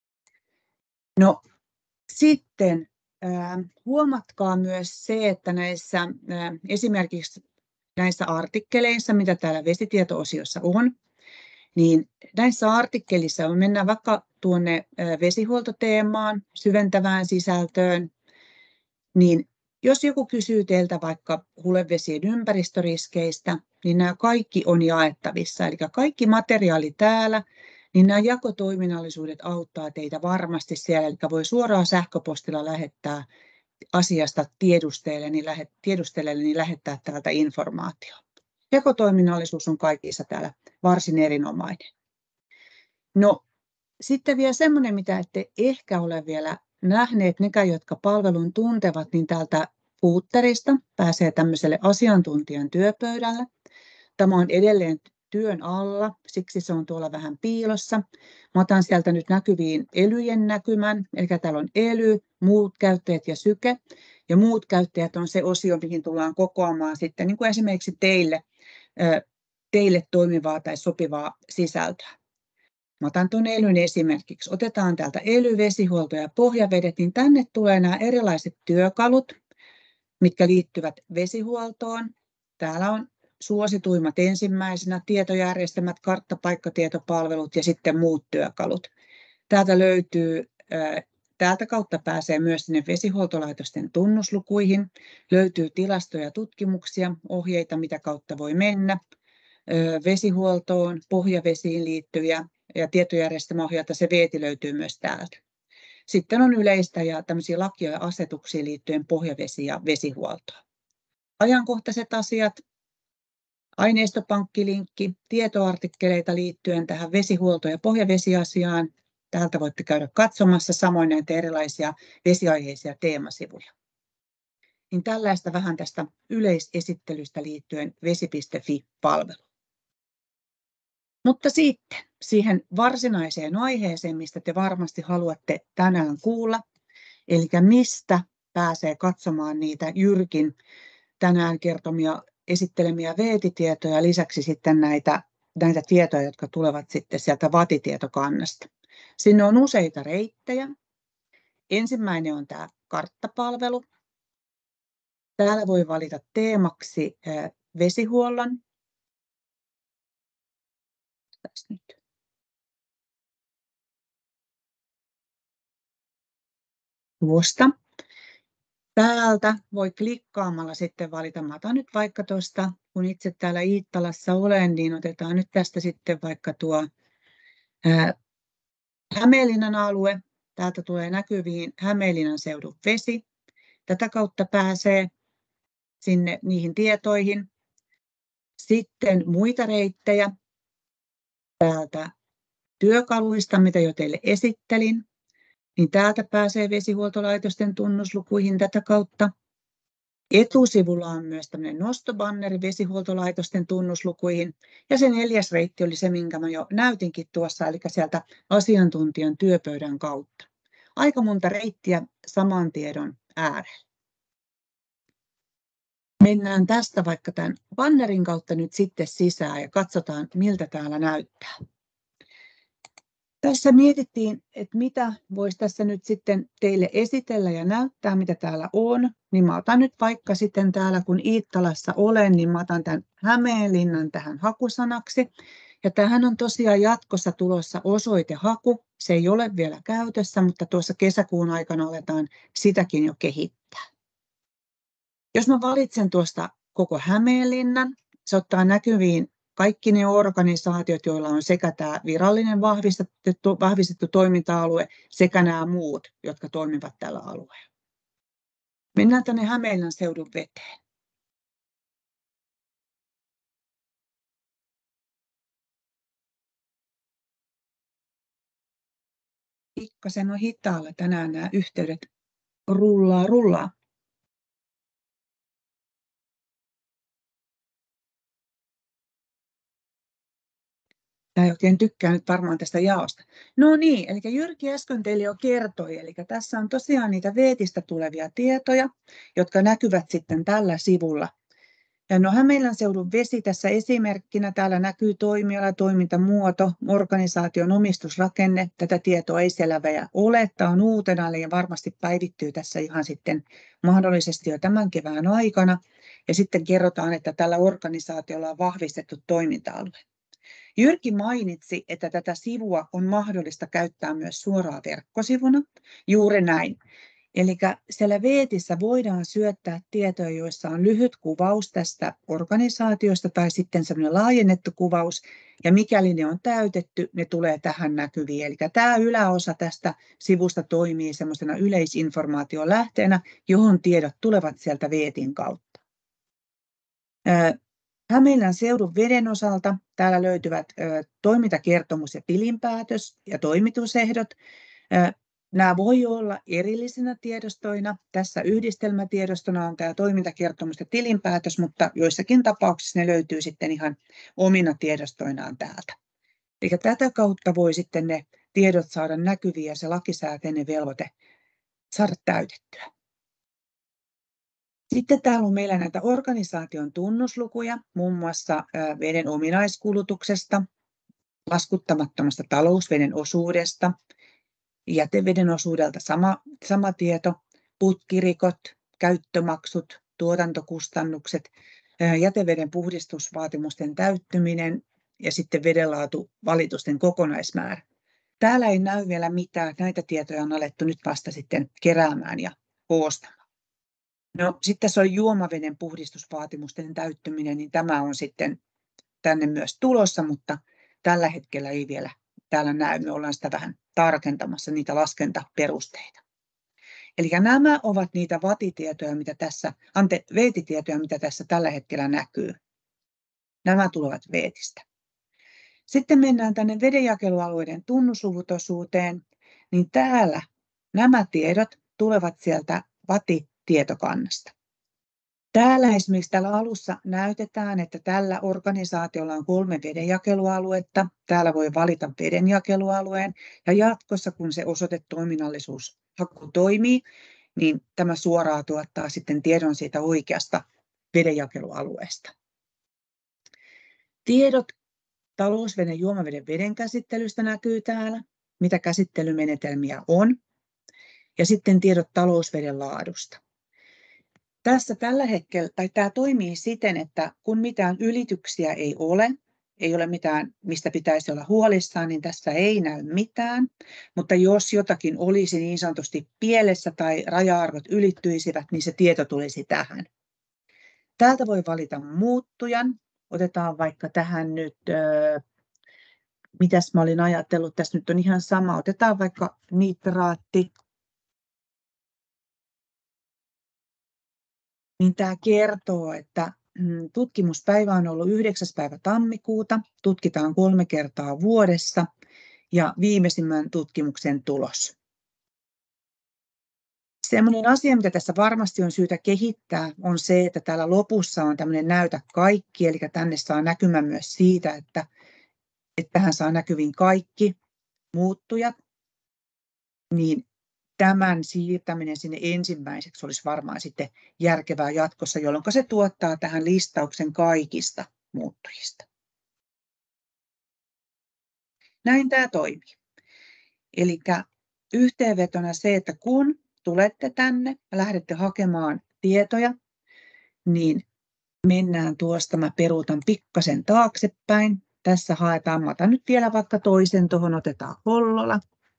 No sitten äh, huomatkaa myös se, että näissä äh, esimerkiksi näissä artikkeleissa, mitä täällä vesitieto-osiossa on, niin näissä artikkelissa on mennään vaikka tuonne äh, vesihuoltoteemaan, syventävään sisältöön, niin jos joku kysyy teiltä vaikka hulevesien ympäristöriskeistä, niin nämä kaikki on jaettavissa. Eli kaikki materiaali täällä, niin nämä jakotoiminnallisuudet auttaa teitä varmasti siellä. Eli voi suoraan sähköpostilla lähettää asiasta tiedustelle, niin, lähet, tiedustelle, niin lähettää täältä informaatio. Jakotoiminnallisuus on kaikissa täällä varsin erinomainen. No sitten vielä semmoinen, mitä ette ehkä ole vielä nähneet, nekään, jotka palvelun tuntevat, niin täältä Footerista pääsee tämmöiselle asiantuntijan työpöydälle. Tämä on edelleen työn alla, siksi se on tuolla vähän piilossa. Mä otan sieltä nyt näkyviin elyjen näkymän, eli täällä on ely, muut käyttäjät ja syke. Ja muut käyttäjät on se osio, mihin tullaan kokoamaan sitten niin kuin esimerkiksi teille, teille toimivaa tai sopivaa sisältöä. Mä otan tuon elyn esimerkiksi. Otetaan täältä ely, vesihuolto ja pohjavedet, niin tänne tulee nämä erilaiset työkalut, mitkä liittyvät vesihuoltoon. Täällä on suosituimmat ensimmäisenä tietojärjestelmät, karttapaikkatietopalvelut ja sitten muut työkalut. Täältä löytyy, täältä kautta pääsee myös sinne vesihuoltolaitosten tunnuslukuihin. Löytyy tilastoja ja tutkimuksia, ohjeita, mitä kautta voi mennä. Vesihuoltoon, pohjavesiin liittyviä ja tietojärjestelmäohjeita, se veeti löytyy myös täältä. Sitten on yleistä ja tämmöisiä lakia ja asetuksia liittyen pohjavesi- ja vesihuoltoon. Ajankohtaiset asiat, aineistopankkilinkki, tietoartikkeleita liittyen tähän vesihuolto- ja pohjavesiasiaan. Täältä voitte käydä katsomassa samoin näitä erilaisia vesiaiheisia teemasivuja. Niin tällaista vähän tästä yleisesittelystä liittyen vesi piste fi-palveluun. Mutta sitten siihen varsinaiseen aiheeseen, mistä te varmasti haluatte tänään kuulla, eli mistä pääsee katsomaan niitä Jyrkin tänään kertomia esittelemiä veetitietoja, lisäksi sitten näitä, näitä tietoja, jotka tulevat sitten sieltä vatitietokannasta. Sinne on useita reittejä. Ensimmäinen on tämä karttapalvelu. Täällä voi valita teemaksi vesihuollon. Tässä nyt. Tuosta. täältä voi klikkaamalla sitten valita. Mä otan nyt vaikka tuosta, kun itse täällä Iittalassa olen, niin otetaan nyt tästä sitten vaikka tuo ää, Hämeenlinnan alue. Täältä tulee näkyviin Hämeenlinnan seudun vesi. Tätä kautta pääsee sinne niihin tietoihin. Sitten muita reittejä täältä työkaluista, mitä jo teille esittelin. Niin täältä pääsee vesihuoltolaitosten tunnuslukuihin tätä kautta. Etusivulla on myös tämmöinen nostobanneri vesihuoltolaitosten tunnuslukuihin. Ja se neljäs reitti oli se, minkä mä jo näytinkin tuossa, eli sieltä asiantuntijan työpöydän kautta. Aika monta reittiä saman tiedon äärellä. Mennään tästä vaikka tämän bannerin kautta nyt sitten sisään ja katsotaan, miltä täällä näyttää. Tässä mietittiin, että mitä voisi tässä nyt sitten teille esitellä ja näyttää, mitä täällä on. Niin mä otan nyt vaikka sitten täällä, kun Iittalassa olen, niin mä otan tämän Hämeenlinnan tähän hakusanaksi. Ja tähän on tosiaan jatkossa tulossa osoitehaku. Se ei ole vielä käytössä, mutta tuossa kesäkuun aikana aletaan sitäkin jo kehittää. Jos mä valitsen tuosta koko Hämeenlinnan, se ottaa näkyviin kaikki ne organisaatiot, joilla on sekä tämä virallinen vahvistettu, vahvistettu toiminta-alue sekä nämä muut, jotka toimivat tällä alueella. Mennään tänne Hämeenlinnan seudun veteen. Pikkasen on hitaalla tänään nämä yhteydet rullaa rullaa. Tämä ei oikein tykkää nyt varmaan tästä jaosta. No niin, eli Jyrki äsken teille jo kertoi, eli tässä on tosiaan niitä veetistä tulevia tietoja, jotka näkyvät sitten tällä sivulla. Ja no Hämeenlinnan seudun vesi tässä esimerkkinä, täällä näkyy toimiala, toimintamuoto, organisaation omistusrakenne. Tätä tietoa ei siellä vielä ole, tämä on uutena, eli varmasti päivittyy tässä ihan sitten mahdollisesti jo tämän kevään aikana. Ja sitten kerrotaan, että tällä organisaatiolla on vahvistettu toiminta-alue. Jyrki mainitsi, että tätä sivua on mahdollista käyttää myös suoraan verkkosivuna. Juuri näin. Eli siellä veetissä voidaan syöttää tietoja, joissa on lyhyt kuvaus tästä organisaatiosta tai sitten sellainen laajennettu kuvaus. Ja mikäli ne on täytetty, ne tulee tähän näkyviin. Eli tämä yläosa tästä sivusta toimii semmoisena yleisinformaation lähteenä, johon tiedot tulevat sieltä veetin kautta. Hämeenlinnan seudun veden osalta täällä löytyvät ö, toimintakertomus ja tilinpäätös ja toimitusehdot. Ö, nämä voi olla erillisinä tiedostoina. Tässä yhdistelmätiedostona on tämä toimintakertomus ja tilinpäätös, mutta joissakin tapauksissa ne löytyy sitten ihan omina tiedostoinaan täältä. Eli tätä kautta voi sitten ne tiedot saada näkyviä ja se lakisääteinen velvoite saada täytettyä. Sitten täällä on meillä näitä organisaation tunnuslukuja, muun muassa veden ominaiskulutuksesta, laskuttamattomasta talousveden osuudesta, jäteveden osuudelta sama, sama tieto, putkirikot, käyttömaksut, tuotantokustannukset, jäteveden puhdistusvaatimusten täyttyminen ja sitten vedenlaatuvalitusten kokonaismäärä. Täällä ei näy vielä mitään, näitä tietoja on alettu nyt vasta sitten keräämään ja koostamaan. No, sitten tässä on juomaveden puhdistusvaatimusten täyttyminen, niin tämä on sitten tänne myös tulossa, mutta tällä hetkellä ei vielä täällä näy. Me ollaan sitä vähän tarkentamassa, niitä laskentaperusteita. Eli nämä ovat niitä vatitietoja, mitä tässä, ante, veetitietoja, mitä tässä tällä hetkellä näkyy. Nämä tulevat veetistä. Sitten mennään tänne vedenjakelualueiden tunnusluvutosuuteen, niin täällä nämä tiedot tulevat sieltä vatitietokannasta. Täällä esimerkiksi täällä alussa näytetään, että tällä organisaatiolla on kolme vedenjakelualuetta. Täällä voi valita vedenjakelualueen ja jatkossa, kun se osoitetoiminnallisuushaku toimii, niin tämä suoraan tuottaa sitten tiedon siitä oikeasta vedenjakelualueesta. Tiedot talousveden juomaveden vedenkäsittelystä näkyy täällä, mitä käsittelymenetelmiä on, ja sitten tiedot talousveden laadusta. Tässä tällä hetkellä, tai tämä toimii siten, että kun mitään ylityksiä ei ole, ei ole mitään, mistä pitäisi olla huolissaan, niin tässä ei näy mitään. Mutta jos jotakin olisi niin sanotusti pielessä tai raja-arvot ylittyisivät, niin se tieto tulisi tähän. Täältä voi valita muuttujan. Otetaan vaikka tähän nyt, öö, mitäs mä olin ajatellut, tässä nyt on ihan sama. Otetaan vaikka nitraatti. Niin tämä kertoo, että tutkimuspäivä on ollut yhdeksäs päivä tammikuuta, tutkitaan kolme kertaa vuodessa ja viimeisimmän tutkimuksen tulos. Sellainen asia, mitä tässä varmasti on syytä kehittää, on se, että täällä lopussa on tämmöinen näytä kaikki, eli tänne saa näkymän myös siitä, että, että tähän saa näkyviin kaikki muuttujat, niin tämän siirtäminen sinne ensimmäiseksi olisi varmaan sitten järkevää jatkossa, jolloin se tuottaa tähän listauksen kaikista muuttujista. Näin tämä toimii. Eli yhteenvetona se, että kun tulette tänne ja lähdette hakemaan tietoja, niin mennään tuosta, mä peruutan pikkasen taaksepäin. Tässä haetaan, mä otan nyt vielä vaikka toisen, tuohon otetaan Hollola.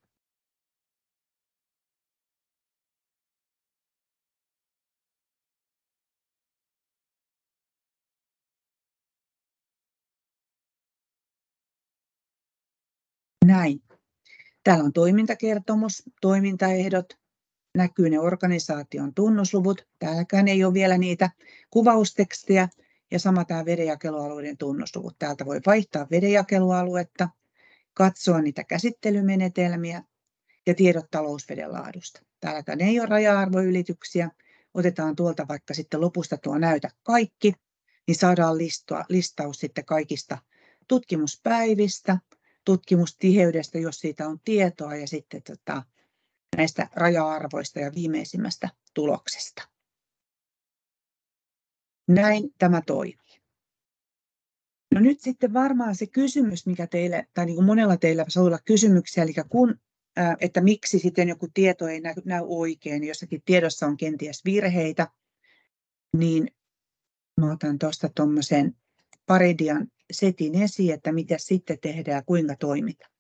Näin. Täällä on toimintakertomus, toimintaehdot, näkyy ne organisaation tunnusluvut. Täälläkään ei ole vielä niitä kuvaustekstejä ja sama tämä vedenjakelualueiden tunnusluvut. Täältä voi vaihtaa vedenjakelualuetta, katsoa niitä käsittelymenetelmiä ja tiedot talousveden laadusta. Täälläkään ei ole raja-arvoylityksiä. Otetaan tuolta vaikka sitten lopusta tuo näytä kaikki, niin saadaan listua, listaus sitten kaikista tutkimuspäivistä, tutkimustiheydestä, jos siitä on tietoa, ja sitten tota, näistä raja-arvoista ja viimeisimmästä tuloksesta. Näin tämä toimii. No nyt sitten varmaan se kysymys, mikä teille, tai niin kuin monella teillä saa olla kysymyksiä, eli kun, ää, että miksi sitten joku tieto ei näy, näy oikein, jossakin tiedossa on kenties virheitä, niin mä otan tuosta tuommoisen Paridian setin esiin, että mitä sitten tehdään ja kuinka toimitaan.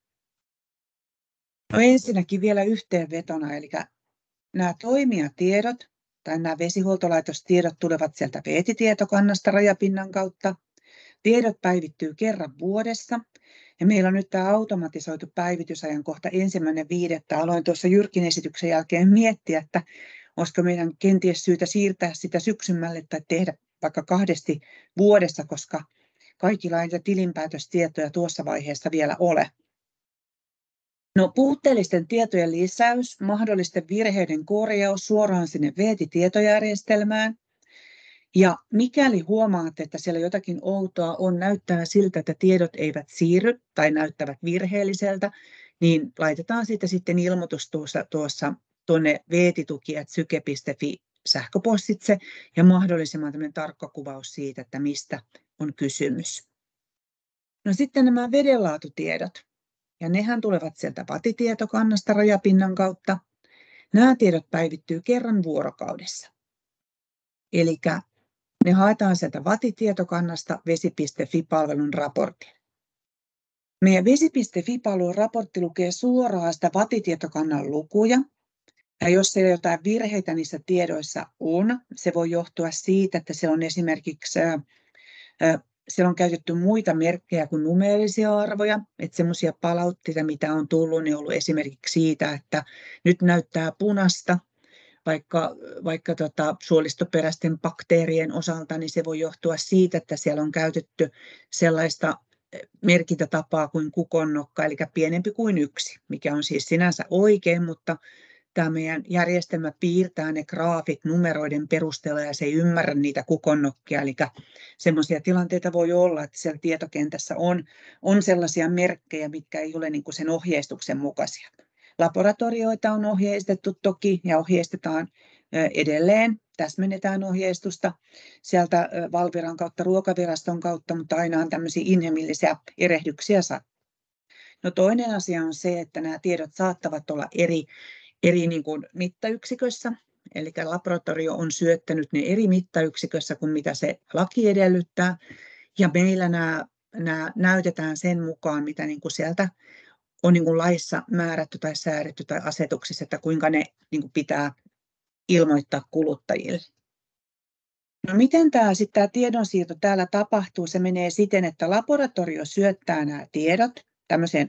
No ensinnäkin vielä yhteenvetona, eli nämä toimijatiedot tai nämä vesihuoltolaitostiedot tulevat sieltä veetitietokannasta rajapinnan kautta. Tiedot päivittyy kerran vuodessa ja meillä on nyt tämä automatisoitu päivitysajankohta ensimmäinen viidettä. Aloin tuossa Jyrkin esityksen jälkeen miettiä, että olisiko meidän kenties syytä siirtää sitä syksymmälle tai tehdä vaikka kahdesti vuodessa, koska kaikilla ei niitä tilinpäätöstietoja tuossa vaiheessa vielä ole. No, puutteellisten tietojen lisäys, mahdollisten virheiden korjaus suoraan sinne veetitietojärjestelmään. Ja mikäli huomaatte, että siellä jotakin outoa on, näyttää siltä, että tiedot eivät siirry tai näyttävät virheelliseltä, niin laitetaan siitä sitten ilmoitus tuossa, tuossa tuonne veetituki ät syke piste fi sähköpostitse ja mahdollisimman tämmöinen tarkka kuvaus siitä, että mistä on kysymys. No sitten nämä vedenlaatutiedot. Ja nehän tulevat sieltä vatitietokannasta rajapinnan kautta. Nämä tiedot päivittyy kerran vuorokaudessa. Eli ne haetaan sieltä vatitietokannasta vesi piste fi-palvelun raportille. Meidän vesi piste fi-palvelun raportti lukee suoraan sitä vatitietokannan lukuja. Ja jos siellä jotain virheitä niissä tiedoissa on, se voi johtua siitä, että siellä on esimerkiksi siellä on käytetty muita merkkejä kuin numeerisia arvoja, että semmoisia palautteita, mitä on tullut, niin on ollut esimerkiksi siitä, että nyt näyttää punaista, vaikka, vaikka tota, suolistoperäisten bakteerien osalta, niin se voi johtua siitä, että siellä on käytetty sellaista merkintätapaa kuin kukonnokka, eli pienempi kuin yksi, mikä on siis sinänsä oikein, mutta tämä meidän järjestelmä piirtää ne graafit numeroiden perusteella ja se ei ymmärrä niitä kukonnokkia. Eli sellaisia tilanteita voi olla, että siellä tietokentässä on, on sellaisia merkkejä, mitkä ei ole niin kuin sen ohjeistuksen mukaisia. Laboratorioita on ohjeistettu toki ja ohjeistetaan edelleen. Täsmennetään ohjeistusta sieltä Valviran kautta, Ruokaviraston kautta, mutta aina on tämmöisiä inhimillisiä erehdyksiä sattuu. No toinen asia on se, että nämä tiedot saattavat olla eri eri niin kuin mittayksikössä, eli laboratorio on syöttänyt ne eri mittayksikössä kuin mitä se laki edellyttää, ja meillä nämä nämä näytetään sen mukaan, mitä niin kuin sieltä on niin kuin laissa määrätty tai säädetty tai asetuksissa, että kuinka ne niin kuin pitää ilmoittaa kuluttajille. No miten tämä, sitten tämä tiedonsiirto täällä tapahtuu? Se menee siten, että laboratorio syöttää nämä tiedot tämmöiseen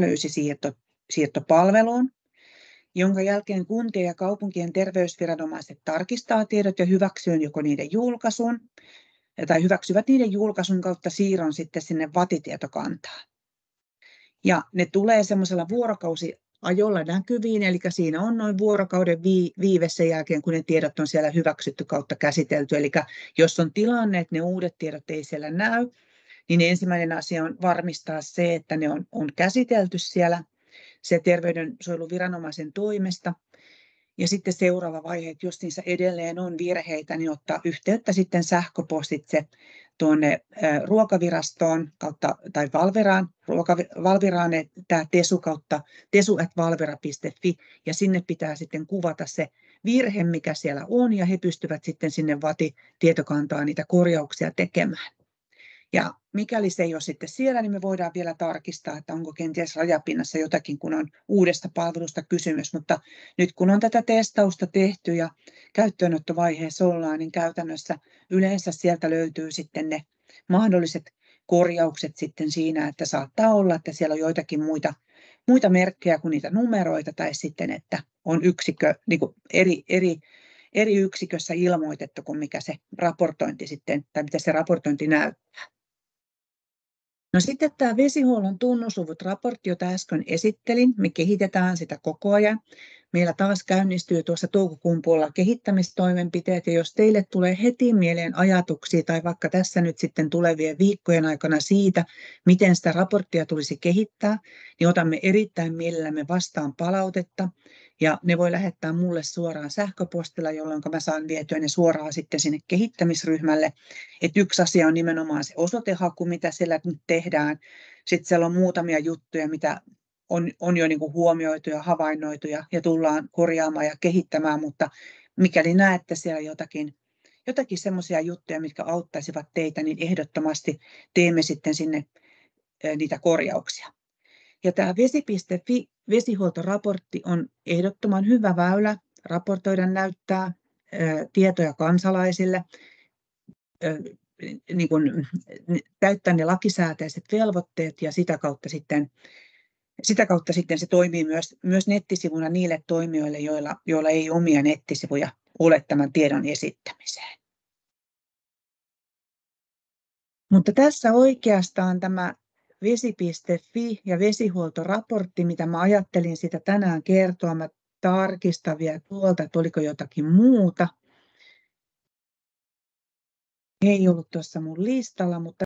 analyysisiirtopalveluun, jonka jälkeen kuntien ja kaupunkien terveysviranomaiset tarkistaa tiedot ja hyväksyy joko niiden julkaisun tai hyväksyvät niiden julkaisun kautta siirron sitten sinne V A T-tietokantaan. Ja ne tulee semmoisella vuorokausiajolla näkyviin, eli siinä on noin vuorokauden viive sen jälkeen, kun ne tiedot on siellä hyväksytty kautta käsitelty. Eli jos on tilanne, että ne uudet tiedot ei siellä näy, niin ensimmäinen asia on varmistaa se, että ne on, on käsitelty siellä se terveydensuojeluviranomaisen toimesta. Ja sitten seuraava vaihe, että jos niissä edelleen on virheitä, niin ottaa yhteyttä sitten sähköpostitse tuonne ruokavirastoon kautta, tai Valviraan, ruoka, Valviraan tämä tesu kautta tesu at valvira piste fi, ja sinne pitää sitten kuvata se virhe, mikä siellä on, ja he pystyvät sitten sinne V A T-tietokantaan niitä korjauksia tekemään. Ja mikäli se ei ole sitten siellä, niin me voidaan vielä tarkistaa, että onko kenties rajapinnassa jotakin, kun on uudesta palvelusta kysymys. Mutta nyt kun on tätä testausta tehty ja käyttöönottovaiheessa ollaan, niin käytännössä yleensä sieltä löytyy sitten ne mahdolliset korjaukset sitten siinä, että saattaa olla, että siellä on joitakin muita, muita merkkejä kuin niitä numeroita, tai sitten, että on yksikö, niin kuin eri, eri, eri yksikössä ilmoitettu kuin mikä se raportointi sitten, tai mitä se raportointi näyttää. No sitten tämä vesihuollon tunnusluvut-raportti, jota äsken esittelin, me kehitetään sitä koko ajan. Meillä taas käynnistyy tuossa toukokuun puolella kehittämistoimenpiteet, ja jos teille tulee heti mieleen ajatuksia tai vaikka tässä nyt sitten tulevien viikkojen aikana siitä, miten sitä raporttia tulisi kehittää, niin otamme erittäin mielellämme vastaan palautetta, ja ne voi lähettää mulle suoraan sähköpostilla, jolloin mä saan vietyä ne suoraan sitten sinne kehittämisryhmälle. Et yksi asia on nimenomaan se osoitehaku, mitä siellä nyt tehdään. Sitten siellä on muutamia juttuja, mitä on, on jo niin kuin huomioitu ja havainnoitu ja, ja tullaan korjaamaan ja kehittämään, mutta mikäli näette siellä jotakin, jotakin semmoisia juttuja, mitkä auttaisivat teitä, niin ehdottomasti teemme sitten sinne niitä korjauksia. Ja tämä vesi piste fi vesihuoltoraportti on ehdottoman hyvä väylä raportoida, näyttää ä, tietoja kansalaisille, ä, niin kuin, täyttää ne lakisääteiset velvoitteet, ja sitä kautta sitten, sitä kautta sitten se toimii myös, myös nettisivuna niille toimijoille, joilla, joilla ei omia nettisivuja ole tämän tiedon esittämiseen. Mutta tässä oikeastaan tämä vesi piste fi ja vesihuoltoraportti, mitä mä ajattelin sitä tänään kertoa. Mä tarkistan vielä tuolta, että oliko jotakin muuta. Ei ollut tuossa mun listalla, mutta